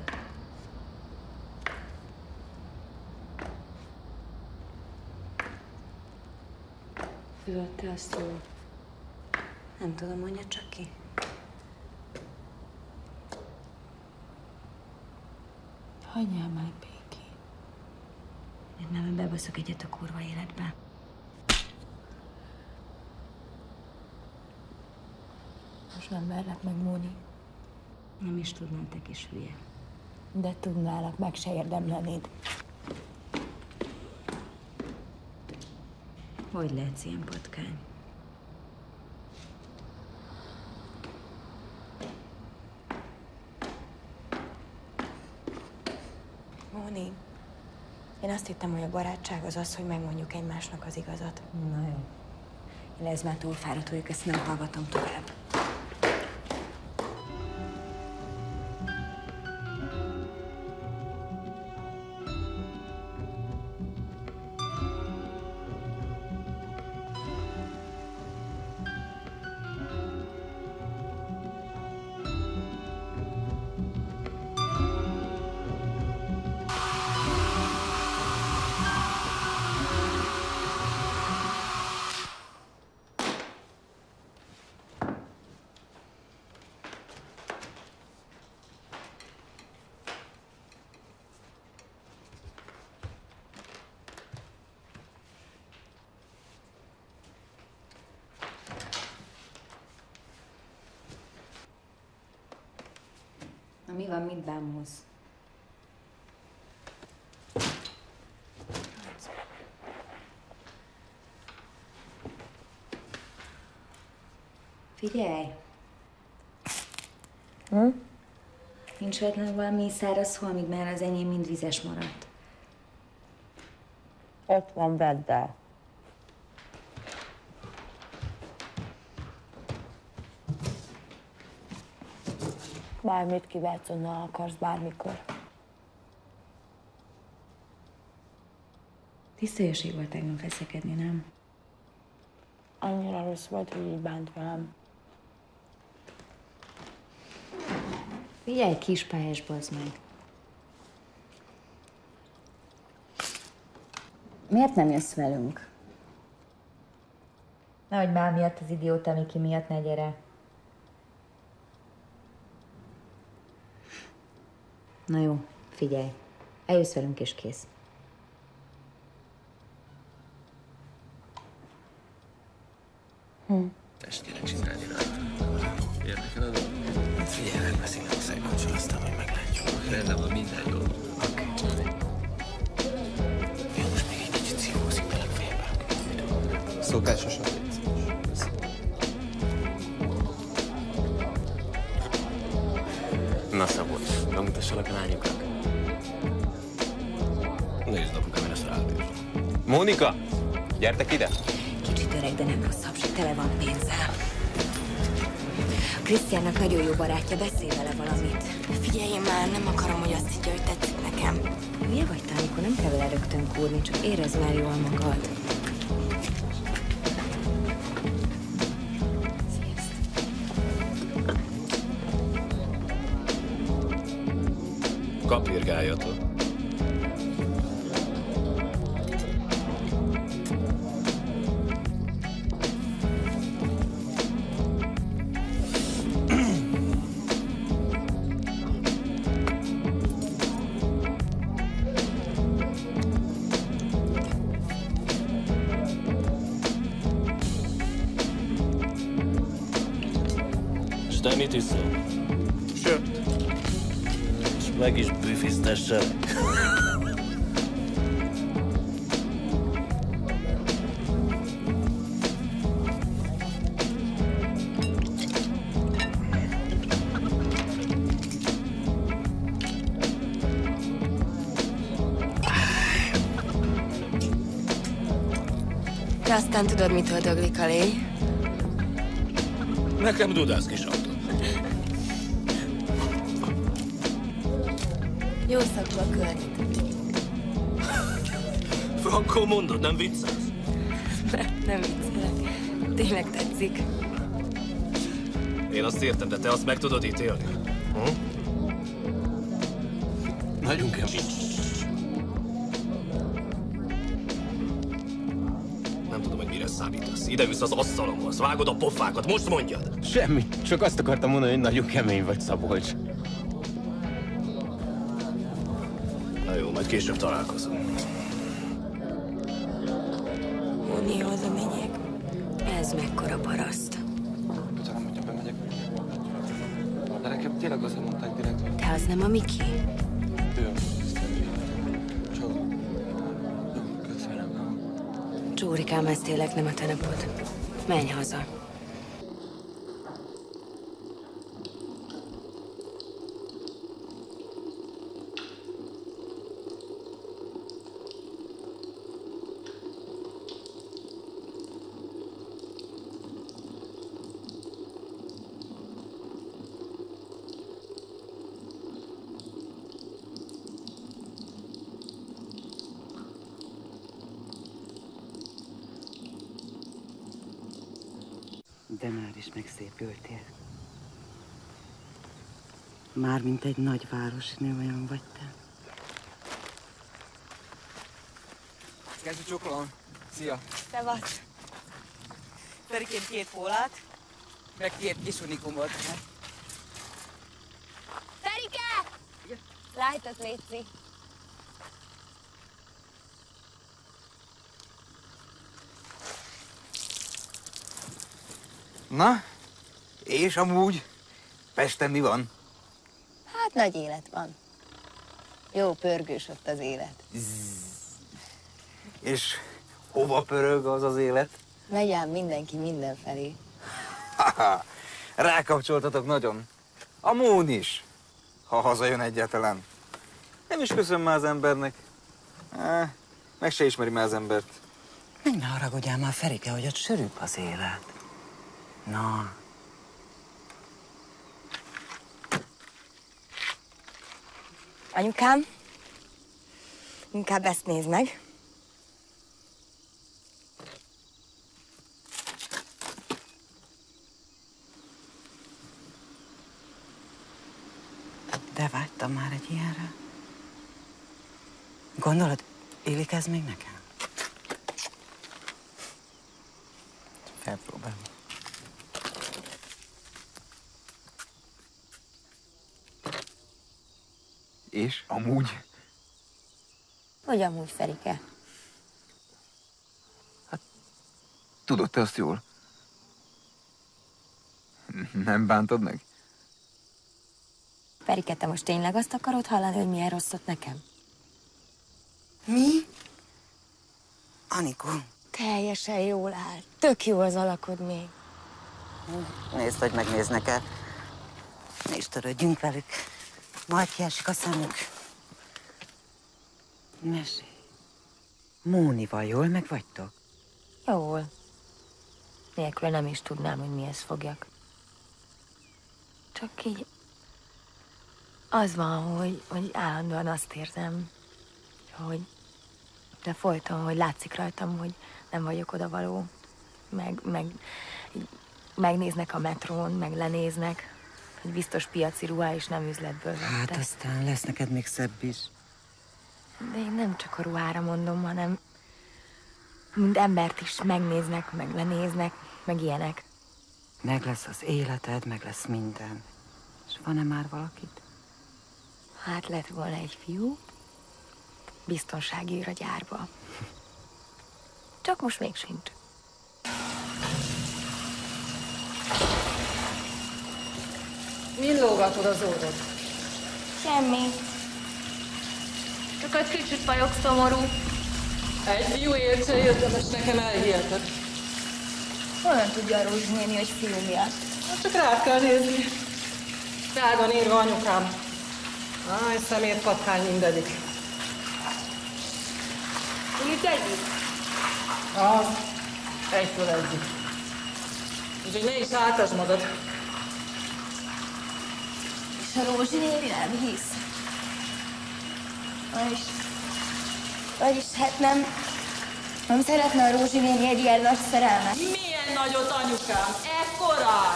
Tudod, te azt jól. Nem tudom, mondja csak ki. Hagyjál már békén. Én nem bebaszok egyet a kurva életbe. Most nem verlek meg, Móni. Nem is tudnál, te kis hülye. De tudnálak, meg se érdemlenéd. Hogy lehetsz ilyen patkány? Móni, én azt hittem, hogy a barátság az az, hogy megmondjuk egymásnak az igazat. Na jó. Én ez már túl fáradt vagyok, ezt nem hallgatom tovább. Na mi van, mit bámulsz? Figyelj! Nincs véletlenül valami száraz hol, amíg már az enyém mind vizes maradt. Ott van, vedd el. Bármit kivehetsz, onnan akarsz, bármikor. Tiszta jösség volt tegnap veszekedni, nem? Annyira rossz volt, hogy így bánt velem. Figyelj, kispályás, bazd meg. Miért nem jössz velünk? Nehogy már miatt az idióta Miki miatt ne gyere. Na jó, figyelj. Eljössz velünk és kész. Testére csinálni rá. Érdekel a dolog? Hát figyelj, megbeszélek a szegmáncsal, aztán majd meglátjuk. Rendben van, minden jó. Oké. Jó, most még egy kicsit szívózik bele félbe. Szokásos a légy. Na Szabolcs, bemutassalak a lányoknak. Nézd, apukám, én ezt ráadom. Mónika, gyertek ide! Kicsit öreg, de nem rosszabb, se tele van pénzzel. Krisztiánnak nagyon jó barátja, beszélj vele valamit. Figyelj már, nem akarom, hogy azt higgye, hogy tetszik nekem. Hülye vagy, Tánikó, nem kell vele rögtön kúrni, csak érezd már jól magad. Kapirgáljatok. És te mit iszol? Sört. És meg is büfiztesselek. Te aztán tudod, mitől döglik a légy? Nekem dudász kis autó. Jó szakú a környék. Frankó mondod, nem viccelsz? Nem viccelek. Tényleg tetszik. Én azt értem, de te azt meg tudod ítélni? Nagyon kemény. Nem tudom, hogy mire számítasz. Ide ülsz az asztalomhoz, vágod a pofákat, most mondjad! Semmi, csak azt akartam mondani, hogy nagyon kemény vagy, Szabolcs. Na jó, majd később találkozunk. Mónihoz a megyek. Ez mekkora paraszt. Tudom, hogyha bemegyek. De nekem tényleg azért mondták direkt, hogy... Te az nem a Miki? Ő, csak... Jó, köszönöm. Csórikám, ez tényleg nem a te napod. Menj haza. De már is megszépültél. Már mint egy nagy városnő olyan vagy te. Kezdj csokolom. Szia. Szevasz. Ferikén 2 pólát, meg 2 kis unikumot. Ferike! Lájtot, létszik. Na, és amúgy Pesten mi van? Hát nagy élet van. Jó pörgős ott az élet. És hova pörög az az élet? Megy ám mindenki mindenfelé. Ha, Rákapcsoltatok nagyon. A Moon is, ha hazajön egyáltalán. Nem is köszön már az embernek. Meg se ismeri már az embert. Ne haragudjál már, Ferike, hogy ott sűrűbb az élet. Na. Anyukám, inkább ezt nézd meg. De vágytam már egy ilyenre. Gondolod, illik ez még nekem? Felpróbálom. És amúgy? Hogy amúgy, Ferike? Tudod te azt jól? Nem bántod meg? Ferike, te most tényleg azt akarod hallani, hogy milyen rosszat nekem? Mi? Anikó. Teljesen jól áll. Tök jó az alakod még. Nézd, hogy megnéznek el. Ne is törődjünk velük. Majd kiesik a szemük. Mesélj. Mónival jól meg vagytok? Jól. Nélkül nem is tudnám, hogy mihez fogjak. Csak így... Az van, hogy állandóan azt érzem, hogy... De folyton, hogy látszik rajtam, hogy nem vagyok odavaló. Megnéznek a metrón, meg lenéznek. Hogy biztos piaci ruhá és nem üzletből vettek. Hát aztán lesz neked még szebb is. De én nem csak a ruhára mondom, hanem mint embert is megnéznek, meg lenéznek, meg ilyenek. Meg lesz az életed, meg lesz minden. És van-e már valakit? Hát lett volna egy fiú, biztonsági őr a gyárba. Csak most még sincs. Min lógatod az óvod? Semmi. Csak egy kicsit vagyok szomorú. Egy fiú értse érdemes, nekem elhiheted. Honnan tudja a Rózsi néni, hogy fiú miatt? Hát csak rád kell nézni. Rád van írva, anyukám. Áj, szemét patkány mindegyik. Írt egyik? Az. Egytől egyik. Úgyhogy ne is áltasd magad. És a Rózsi néni nem hisz. Vagyis hát nem szeretne a Rózsi néni egy ilyen nagy szerelmet. Milyen nagyot, anyukám? Ekkora!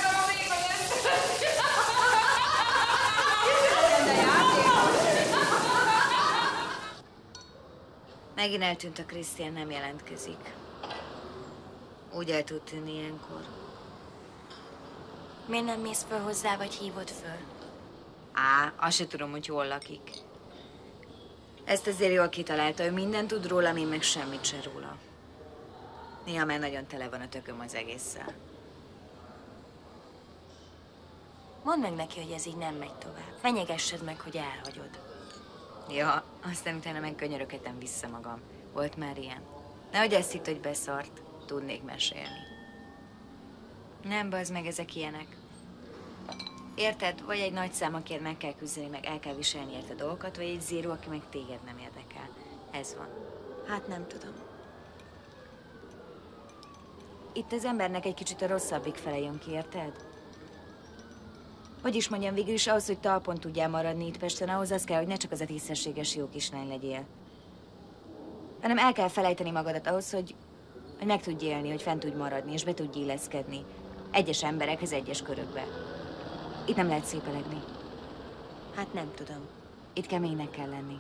Megint eltűnt a Krisztián, nem jelentkezik. Úgy el tud tűnni ilyenkor. Miért nem mész föl hozzá, vagy hívod föl? Azt se tudom, hogy hol lakik. Ezt azért jól kitalálta, ő mindent tud rólam, én meg semmit se róla. Néha már nagyon tele van a tököm az egésszel. Mondd meg neki, hogy ez így nem megy tovább. Fenyegessed meg, hogy elhagyod. Ja, aztán utána meg könyöröghetem vissza magam. Volt már ilyen. Nehogy ezt hitt, hogy beszart. Tudnék mesélni. Nem, bazd meg, ezek ilyenek. Érted? Vagy egy nagy szám, akiért meg kell küzdeni, meg el kell viselni érte dolgokat, vagy egy zéró, aki meg téged nem érdekel. Ez van. Hát nem tudom. Itt az embernek egy kicsit a rosszabbik fele jön ki, érted? Hogy is mondjam, végül is ahhoz, hogy talpon tudjál maradni itt Pesten, ahhoz az kell, hogy ne csak az a tisztességes jó kislány legyél. Hanem el kell felejteni magadat ahhoz, hogy meg tudj élni, hogy fent tudj maradni, és be tudj illeszkedni. Egyes emberekhez, egyes körökbe. Itt nem lehet szépelegni. Hát nem tudom. Itt keménynek kell lenni.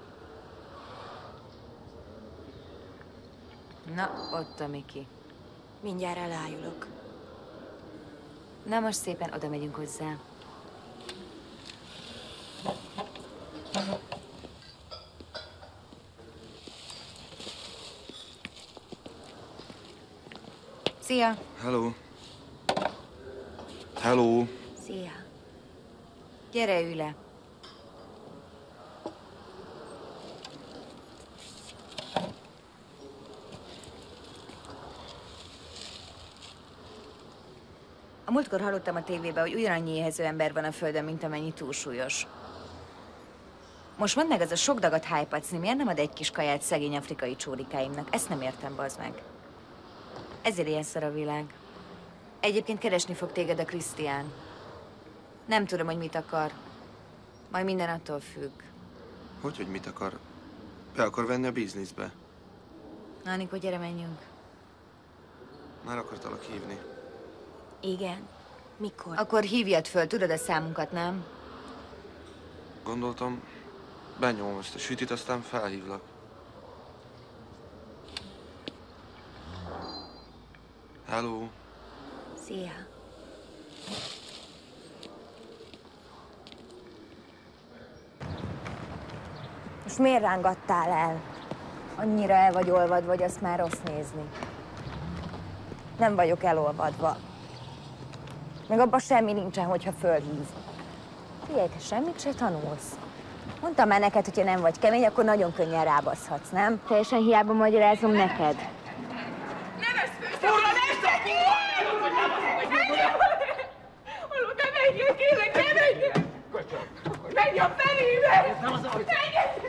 Na, ott a Miki. Mindjárt elájulok. Na most szépen oda megyünk hozzá. Szia! Hello. Hello. Szia! Gyere, ülj le. A múltkor hallottam a tévében, hogy ugyanannyi éhező ember van a Földön, mint amennyi túlsúlyos. Most mondd meg, az a sok dagat hájpacni, miért nem ad egy kis kaját szegény afrikai csórikáimnak? Ezt nem értem, bazd meg. Ezért ilyen szar a világ. Egyébként keresni fog téged a Krisztián. Nem tudom, hogy mit akar. Majd minden attól függ. Hogy mit akar? Be akar venni a bizniszbe? Na, Anikó, gyere, menjünk. Már akartalak hívni. Igen. Mikor? Akkor hívjad föl, tudod a számunkat, nem? Gondoltam, benyomom ezt a sütit, aztán felhívlak. Hello. Szia. Most miért rángattál el? Annyira el vagy olvadva, hogy azt már rossz nézni. Nem vagyok elolvadva. Meg abban semmi nincsen, hogyha fölhív. Figyelj, te semmit se tanulsz. Mondtam már neked, hogyha nem vagy kemény, akkor nagyon könnyen rábaszhatsz, nem? Teljesen hiába magyarázom neked. Nem ezt főztem! Ura, nem segíts! Hallod, ne menjél, kérlek, ne menjél! Menj a felébe! Menjél!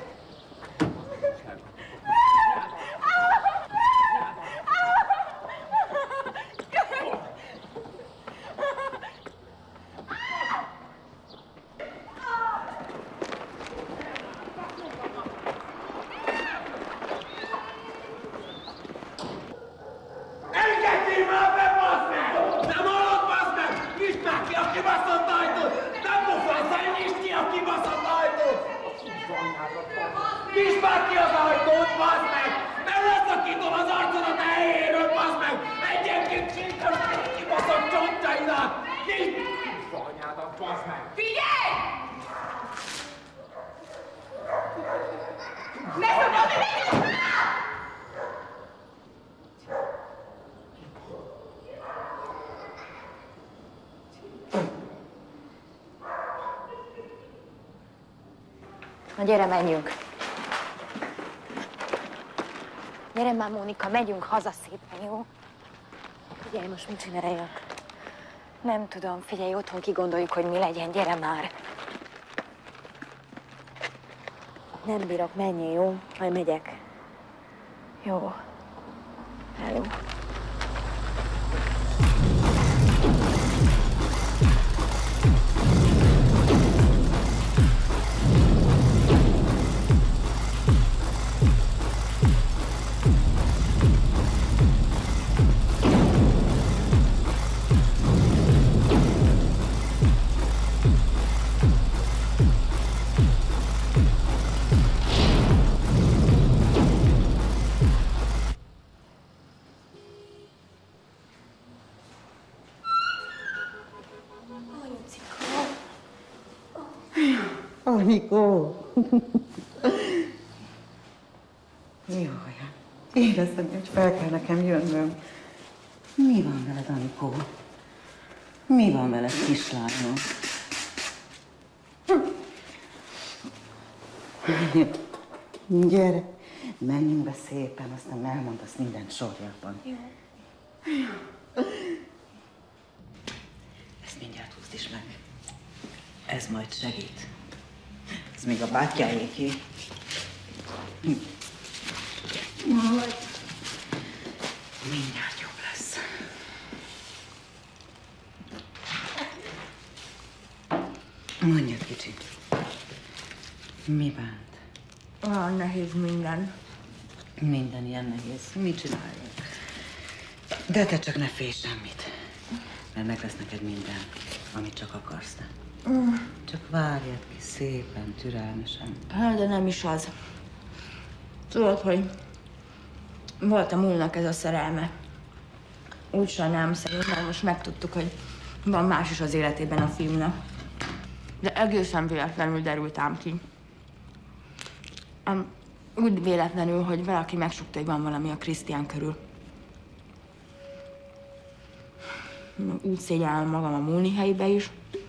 Engedjél már be, bazd meg! Nem hallod, bazd meg? Nyisd már ki a kibaszott ajtót! Nem pofánsz, nyisd ki a kibaszott ajtót! Nyisd már ki az ajtót, bazd meg! Mert leszakítom az arcodat a helyéről, bazd meg! Egyenként csíkos ki a kibaszott csontjaidat! Nyisd! Nyisd anyádat, bazd meg! Figyelj! Ne szabad, ne! Na gyere, menjünk. Gyere már, Mónika, megyünk haza szépen, jó? Figyelj, most mit csináljak? Nem tudom, figyelj, otthon kigondoljuk, hogy mi legyen, gyere már. Nem bírok, menjél, jó? Majd megyek. Jó. Hello. Anikó! Jaj, éreztem, hogy fel kell nekem jönnöm. Mi van veled, Anikó? Mi van veled, kislányom? Gyere, menjünk be szépen, aztán elmondasz minden sorjában. Jó. Ezt mindjárt húzd is meg. Ez majd segít. Ez még a bátyjáéké. Majd mindjárt jobb lesz. Mondjad, kicsi. Mi bánt? Olyan nehéz minden. Minden ilyen nehéz. Mit csináljunk? De te csak ne félj semmit. Mert meg lesz neked minden, amit csak akarsz te. Csak várjad ki szépen, türelmesen. Hát, de nem is az. Tudod, hogy volt a múlnak ez a szerelme. Úgy sajnálom szerint, mert most megtudtuk, hogy van más is az életében a fiúnak. De egészen véletlenül derült ám ki. Úgy véletlenül, hogy valaki megsukta, hogy van valami a Krisztián körül. Úgy szégyellem magam a múlni helyébe is.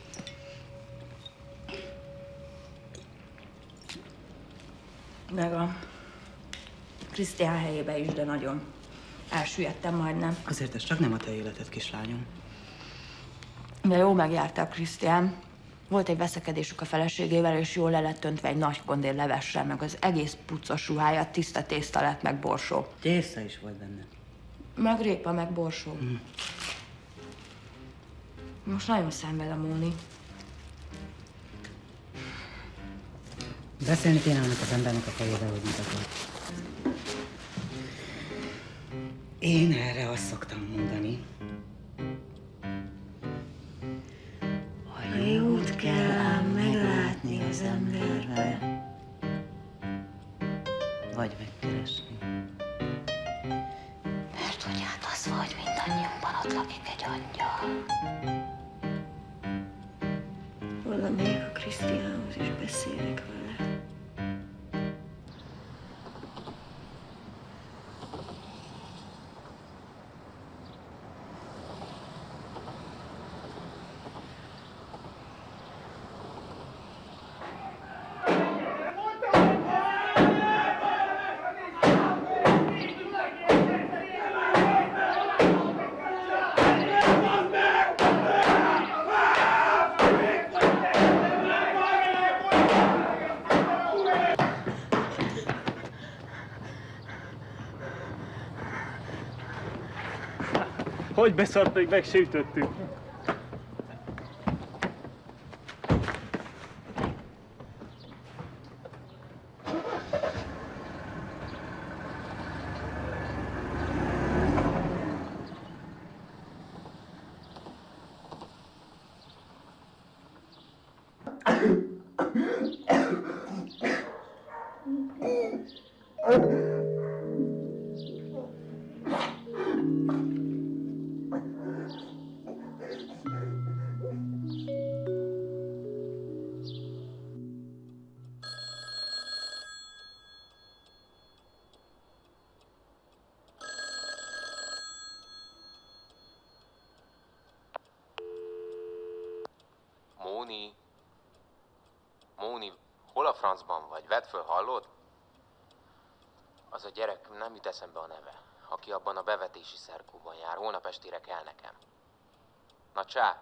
Meg a Krisztián helyébe is, de nagyon elsüllyedtem majdnem. Azért ez csak nem a te életed, kislányom. De jó megjárták, Krisztián. Volt egy veszekedésük a feleségével, és jól le lett öntve egy nagy kondér levessel, meg az egész puccos ruhája tiszta tészta lett, meg borsó. Tészta is volt benne. Meg répa, meg borsó. Most nagyon szenved a Móni. Beszélni kéne annak az embernek a fejével, hogy mit akar. Én erre azt szoktam mondani, hogy jót kell ám meglátni az emberrel, vagy megkeresni. Mert hogy hát az vagy, mindannyiunkban ott lakik egy angyal. Valamelyik a Krisztiánhoz is beszélek vele. Hogy beszart, még meg se ütöttük. Móni, hol a francban vagy? Vedd föl, hallod? Az a gyerek, nem jut eszembe a neve, aki abban a bevetési szerkóban jár. Holnap estére kell nekem. Na csá!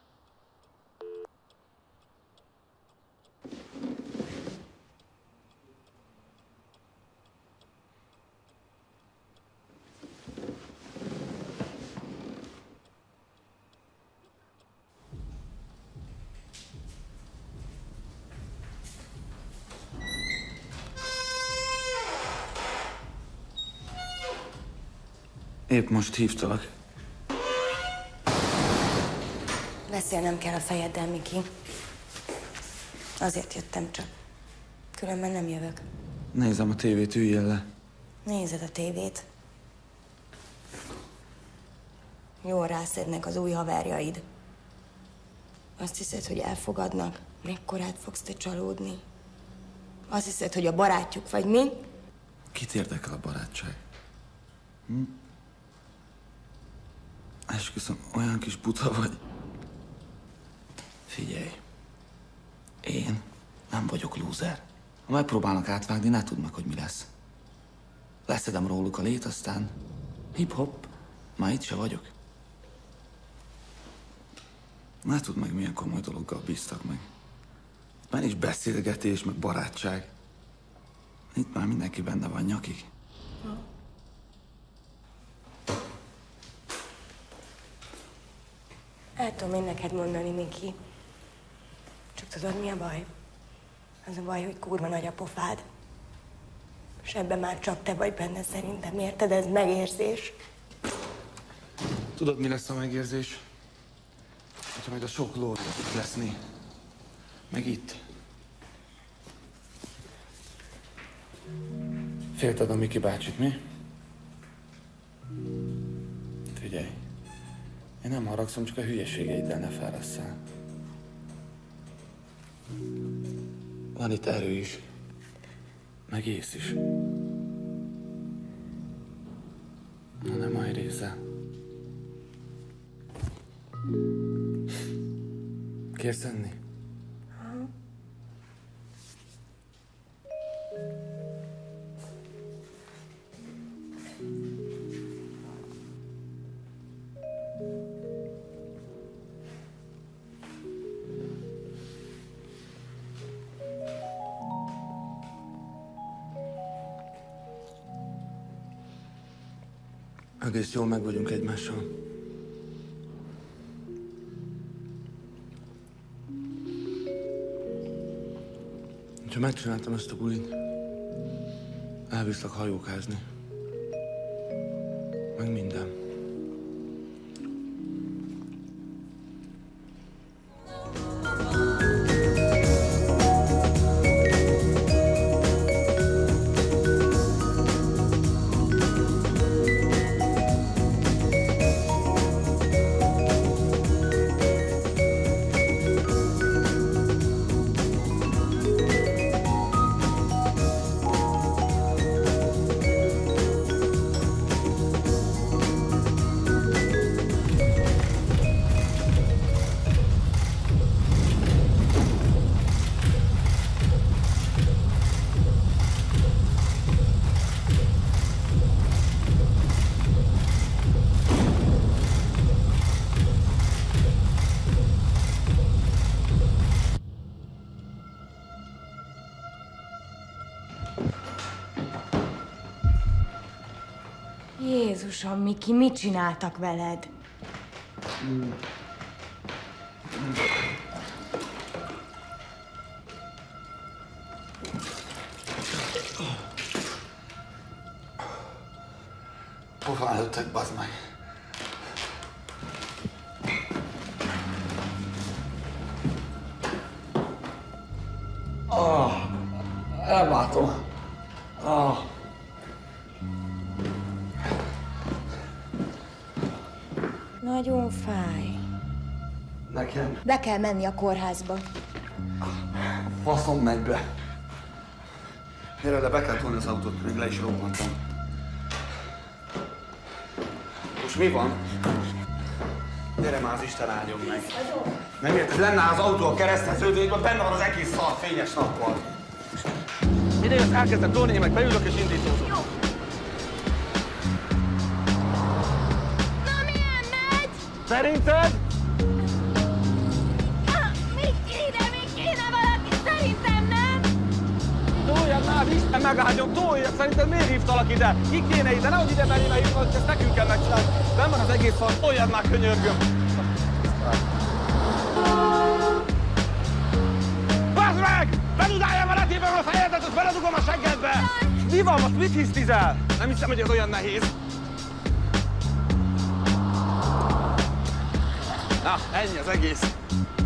Épp most hívtalak. Beszélnem kell a fejeddel, Miki. Azért jöttem csak. Különben nem jövök. Nézem a tévét, üljél le. Nézed a tévét. Jól rászednek az új haverjaid. Azt hiszed, hogy elfogadnak? Mekkorát fogsz te csalódni? Azt hiszed, hogy a barátjuk vagy, mi? Kit érdekel a barátság? Esküszöm, olyan kis buta vagy. Figyelj, én nem vagyok lúzer. Ha megpróbálnak átvágni, ne tudd meg, hogy mi lesz. Leszedem róluk a lét, aztán hip-hop, már itt se vagyok. Ne tudd meg, milyen komoly dologgal bíztak meg. Itt már is beszélgetés, meg barátság. Itt már mindenki benne van nyakig. El tudom én neked mondani, Miki. Csak tudod, mi a baj? Az a baj, hogy kurva nagy a pofád. És ebben már csak te vagy benne szerintem, érted? Ez megérzés. Tudod, mi lesz a megérzés? Hogyha majd a sok lór itt leszni. Meg itt. Félted a Miki bácsit, mi? Figyelj. Én nem haragszom, csak a hülyeségeiddel ne fárasszál. Van itt erő is. Meg ész is. Na nem állj része. Kérsz enni? Egész jól meg vagyunk egymással. Ha megcsináltam ezt a bulit, elviszlek hajókázni. Meg minden. Jézusom, Miki, mit csináltak veled? Hova lőttek, bazd meg? Ellátom. Nagyon fáj. Nekem? Be kell menni a kórházba. Faszom megy be. Gyere le, be kell tolni az autót, még le is robbantam. Most mi van? Gyere már, az Isten áldjon meg. Nem érted, lenne az autó a kereszteződésben, benne van az egész szar fényes nappal. Ide jössz, elkezdem tolni, én meg beülök és indítózom. Jó. Na milyen megy? Szerinted? Miki, ide még kéne valaki, szerintem nem? Toljad már, Isten megáldjon, toljad! Szerinted miért hívtalak ide? Ki kéne ide? Nehogy ide belé, mert hívtalak, ezt nekünk kell megcsinálni. Nem van az egész szar, toljad már, könyörgöm! Bazd meg! Bedudáljál már letépem a fejedet, azt beledugom a seggedbe! Mi van most? Mit hisztizel? Nem hiszem, hogy ez olyan nehéz. Na, ennyi az egész.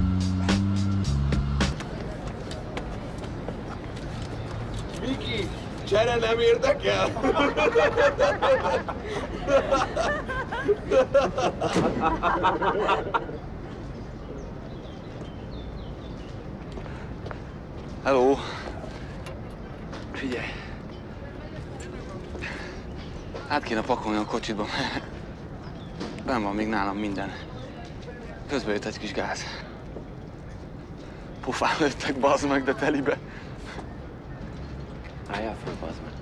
Miki, csere nem érdekel? Hello. Figyelj. Át kéne pakolni a kocsitba, mert benn van még nálam minden. Közben jött egy kis gáz. Pofán lőttek, bazd meg, de telibe. Álljál föl, bazd meg.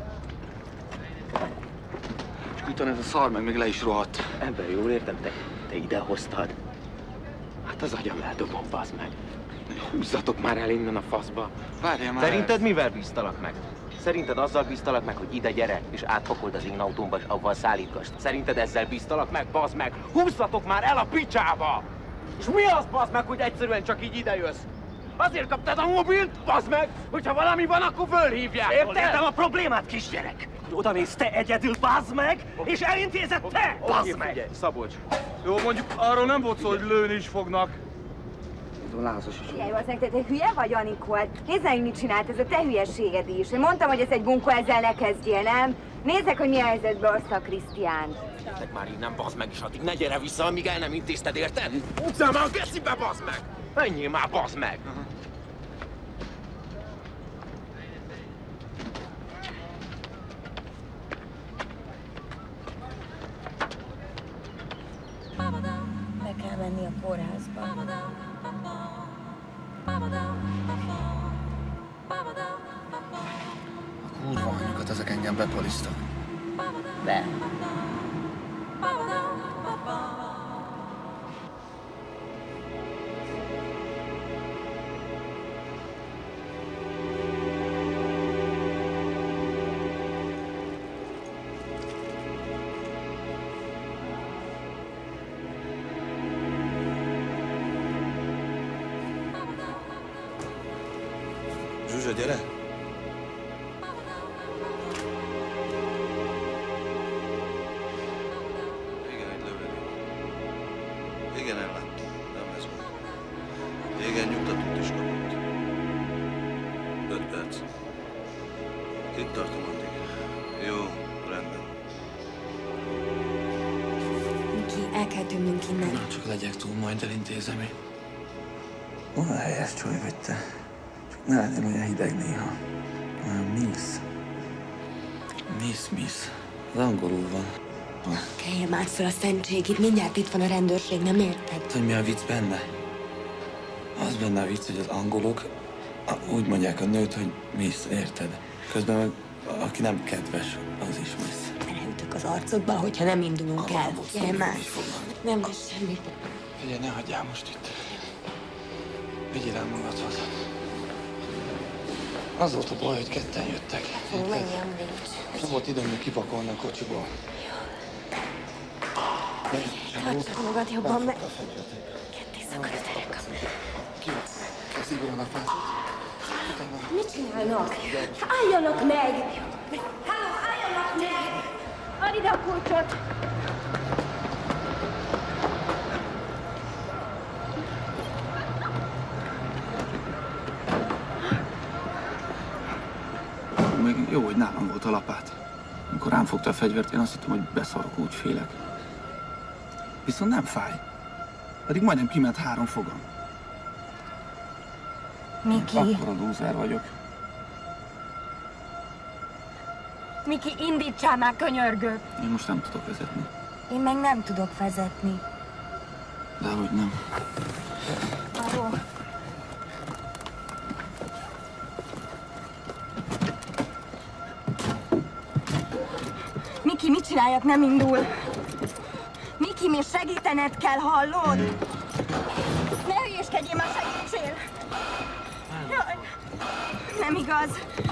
És utána ez a szar meg még le is rohadt. Ember, jól értem, te ide hoztad? Hát az agyam eldobom, bazd meg. Húzzatok már el innen a faszba. Várjál már. Szerinted mivel bíztalak meg? Szerinted azzal bíztalak meg, hogy ide gyere, és átpakold az én autómba, és avval szállítgasd? Szerinted ezzel bíztalak meg, bazd meg? Húzzatok már el a picsába! És mi az, bazd meg, hogy egyszerűen csak így idejössz? Azért kaptad a mobilt, bazd meg, hogyha valami van, akkor fölhívják. Érted a problémát, kisgyerek? Oda mész te egyedül, bazd meg, és elintézed te, bazd meg! Figyelj, Szabolcs. Jó, mondjuk arról nem volt szó, hogy lőni is fognak. Lázas is. Figyelj, valószínűleg te hülye vagy, Anikó? Nézd meg, mit csinált, ez a te hülyeséged is. Én mondtam, hogy ez egy bunkó, ezzel ne kezdjél, nem? Nézzek, hogy milyen helyzetbe hozta Krisztián. Gyertek már innen, bazd meg, és addig ne gyere vissza, amíg el nem intézted, érted? Húzzál már a gecibe, bazd meg! Menjél már, bazd meg! Be kell menni a kórházba. A kurva anyjukat, ezek engem bepoliztak. Be. Zsuzsa, gyere! Igen, egy lövegő. Igen, elláttam. Nem ez volt. Igen, nyugtatót is kapott. 5 perc. Itt tartom addig. Jó, rendben. Miki, el kell tűnnünk innen. Na, csak legyek túl, majd elintézem én. Olyan helyes csaj vagy te. Csak ne legyen olyan hideg néha. Olyan Miss. Miss. Az angolul van. Keljem át fel a szentségit, mindjárt itt van a rendőrség, nem érted? Tudod, mi a vicc benne? Az benne a vicc, hogy az angolok úgy mondják a nőt, hogy Miss, érted? Közben meg aki nem kedves, az is Miss. Beleütök az arcodba, hogyha nem indulunk el. Gyere már. Nem lesz semmi. Figyelj, ne hagyjál most itt. Vigyél el magadhoz. Az volt a baj, hogy ketten jöttek. Menjen, nincs. Nem volt időm, hogy kipakolni a kocsiból. Tartsd magad jobban meg. Ketté szakad a derekam. Szigorúan a fát. Mit csinálnak? Álljanak meg! Halló, álljanak meg! Add ide a kulcsot! Még jó, hogy nálam volt a lapát. Amikor rám fogta a fegyvert, én azt hittem, hogy beszarok, úgy félek. Viszont nem fáj. Pedig majdnem kiment 3 fogam. Miki. Akkora lúzer vagyok. Miki, indítsál már, könyörgök! Én most nem tudok vezetni. Én meg nem tudok vezetni. Dehogy nem. Arról. Miki, mit csináljak? Nem indul. Miki, még segítened kell, hallod? Ne hülyéskedjél, már segítsél! Jaj, nem igaz.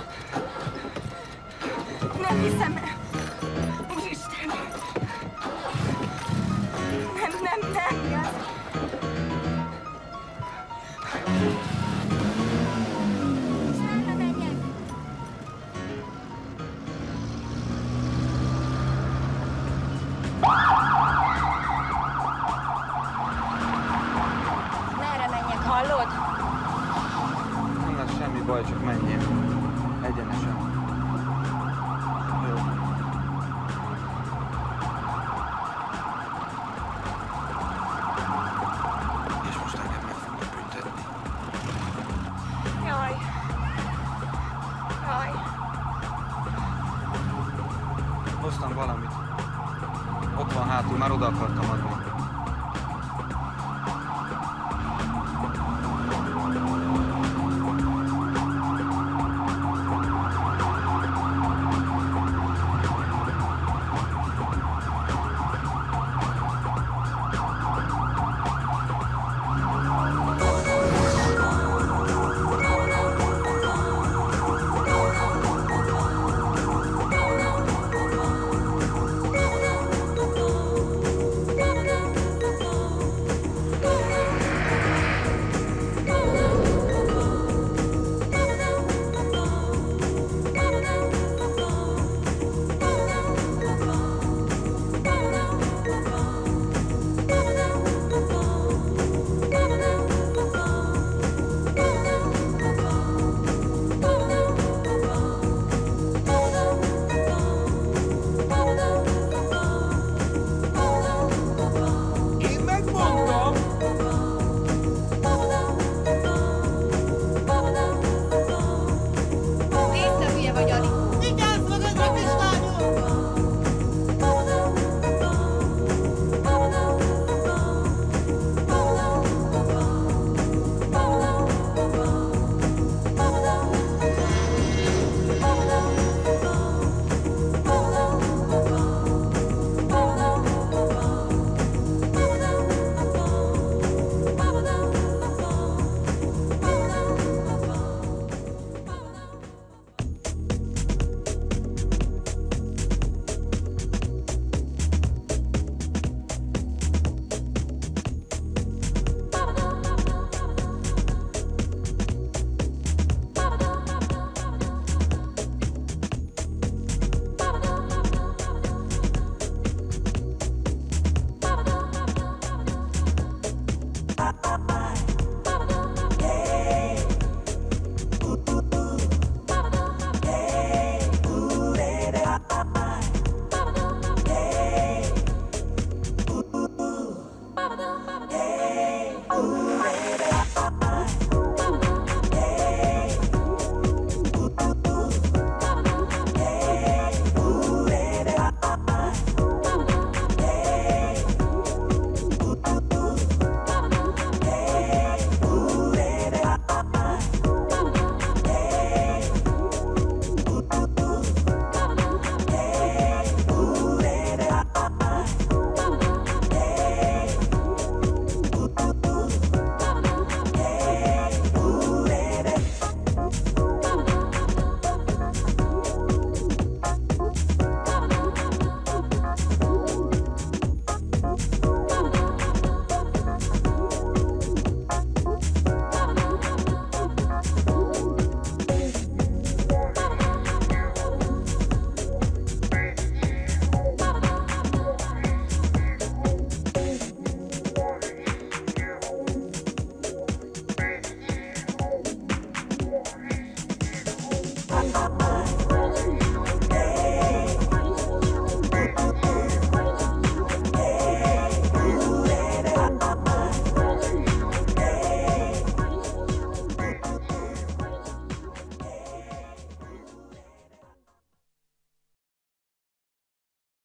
Nem hiszem el. Úristen. Nem igaz. Semmi menjen. Merre menjek, hallod? Nem lesz semmi baj, csak menjél. Egyenesen. Jó. És most engem meg fognak büntetni. Jaj. Hoztam valamit. Ott van hátul, már oda akartam adni.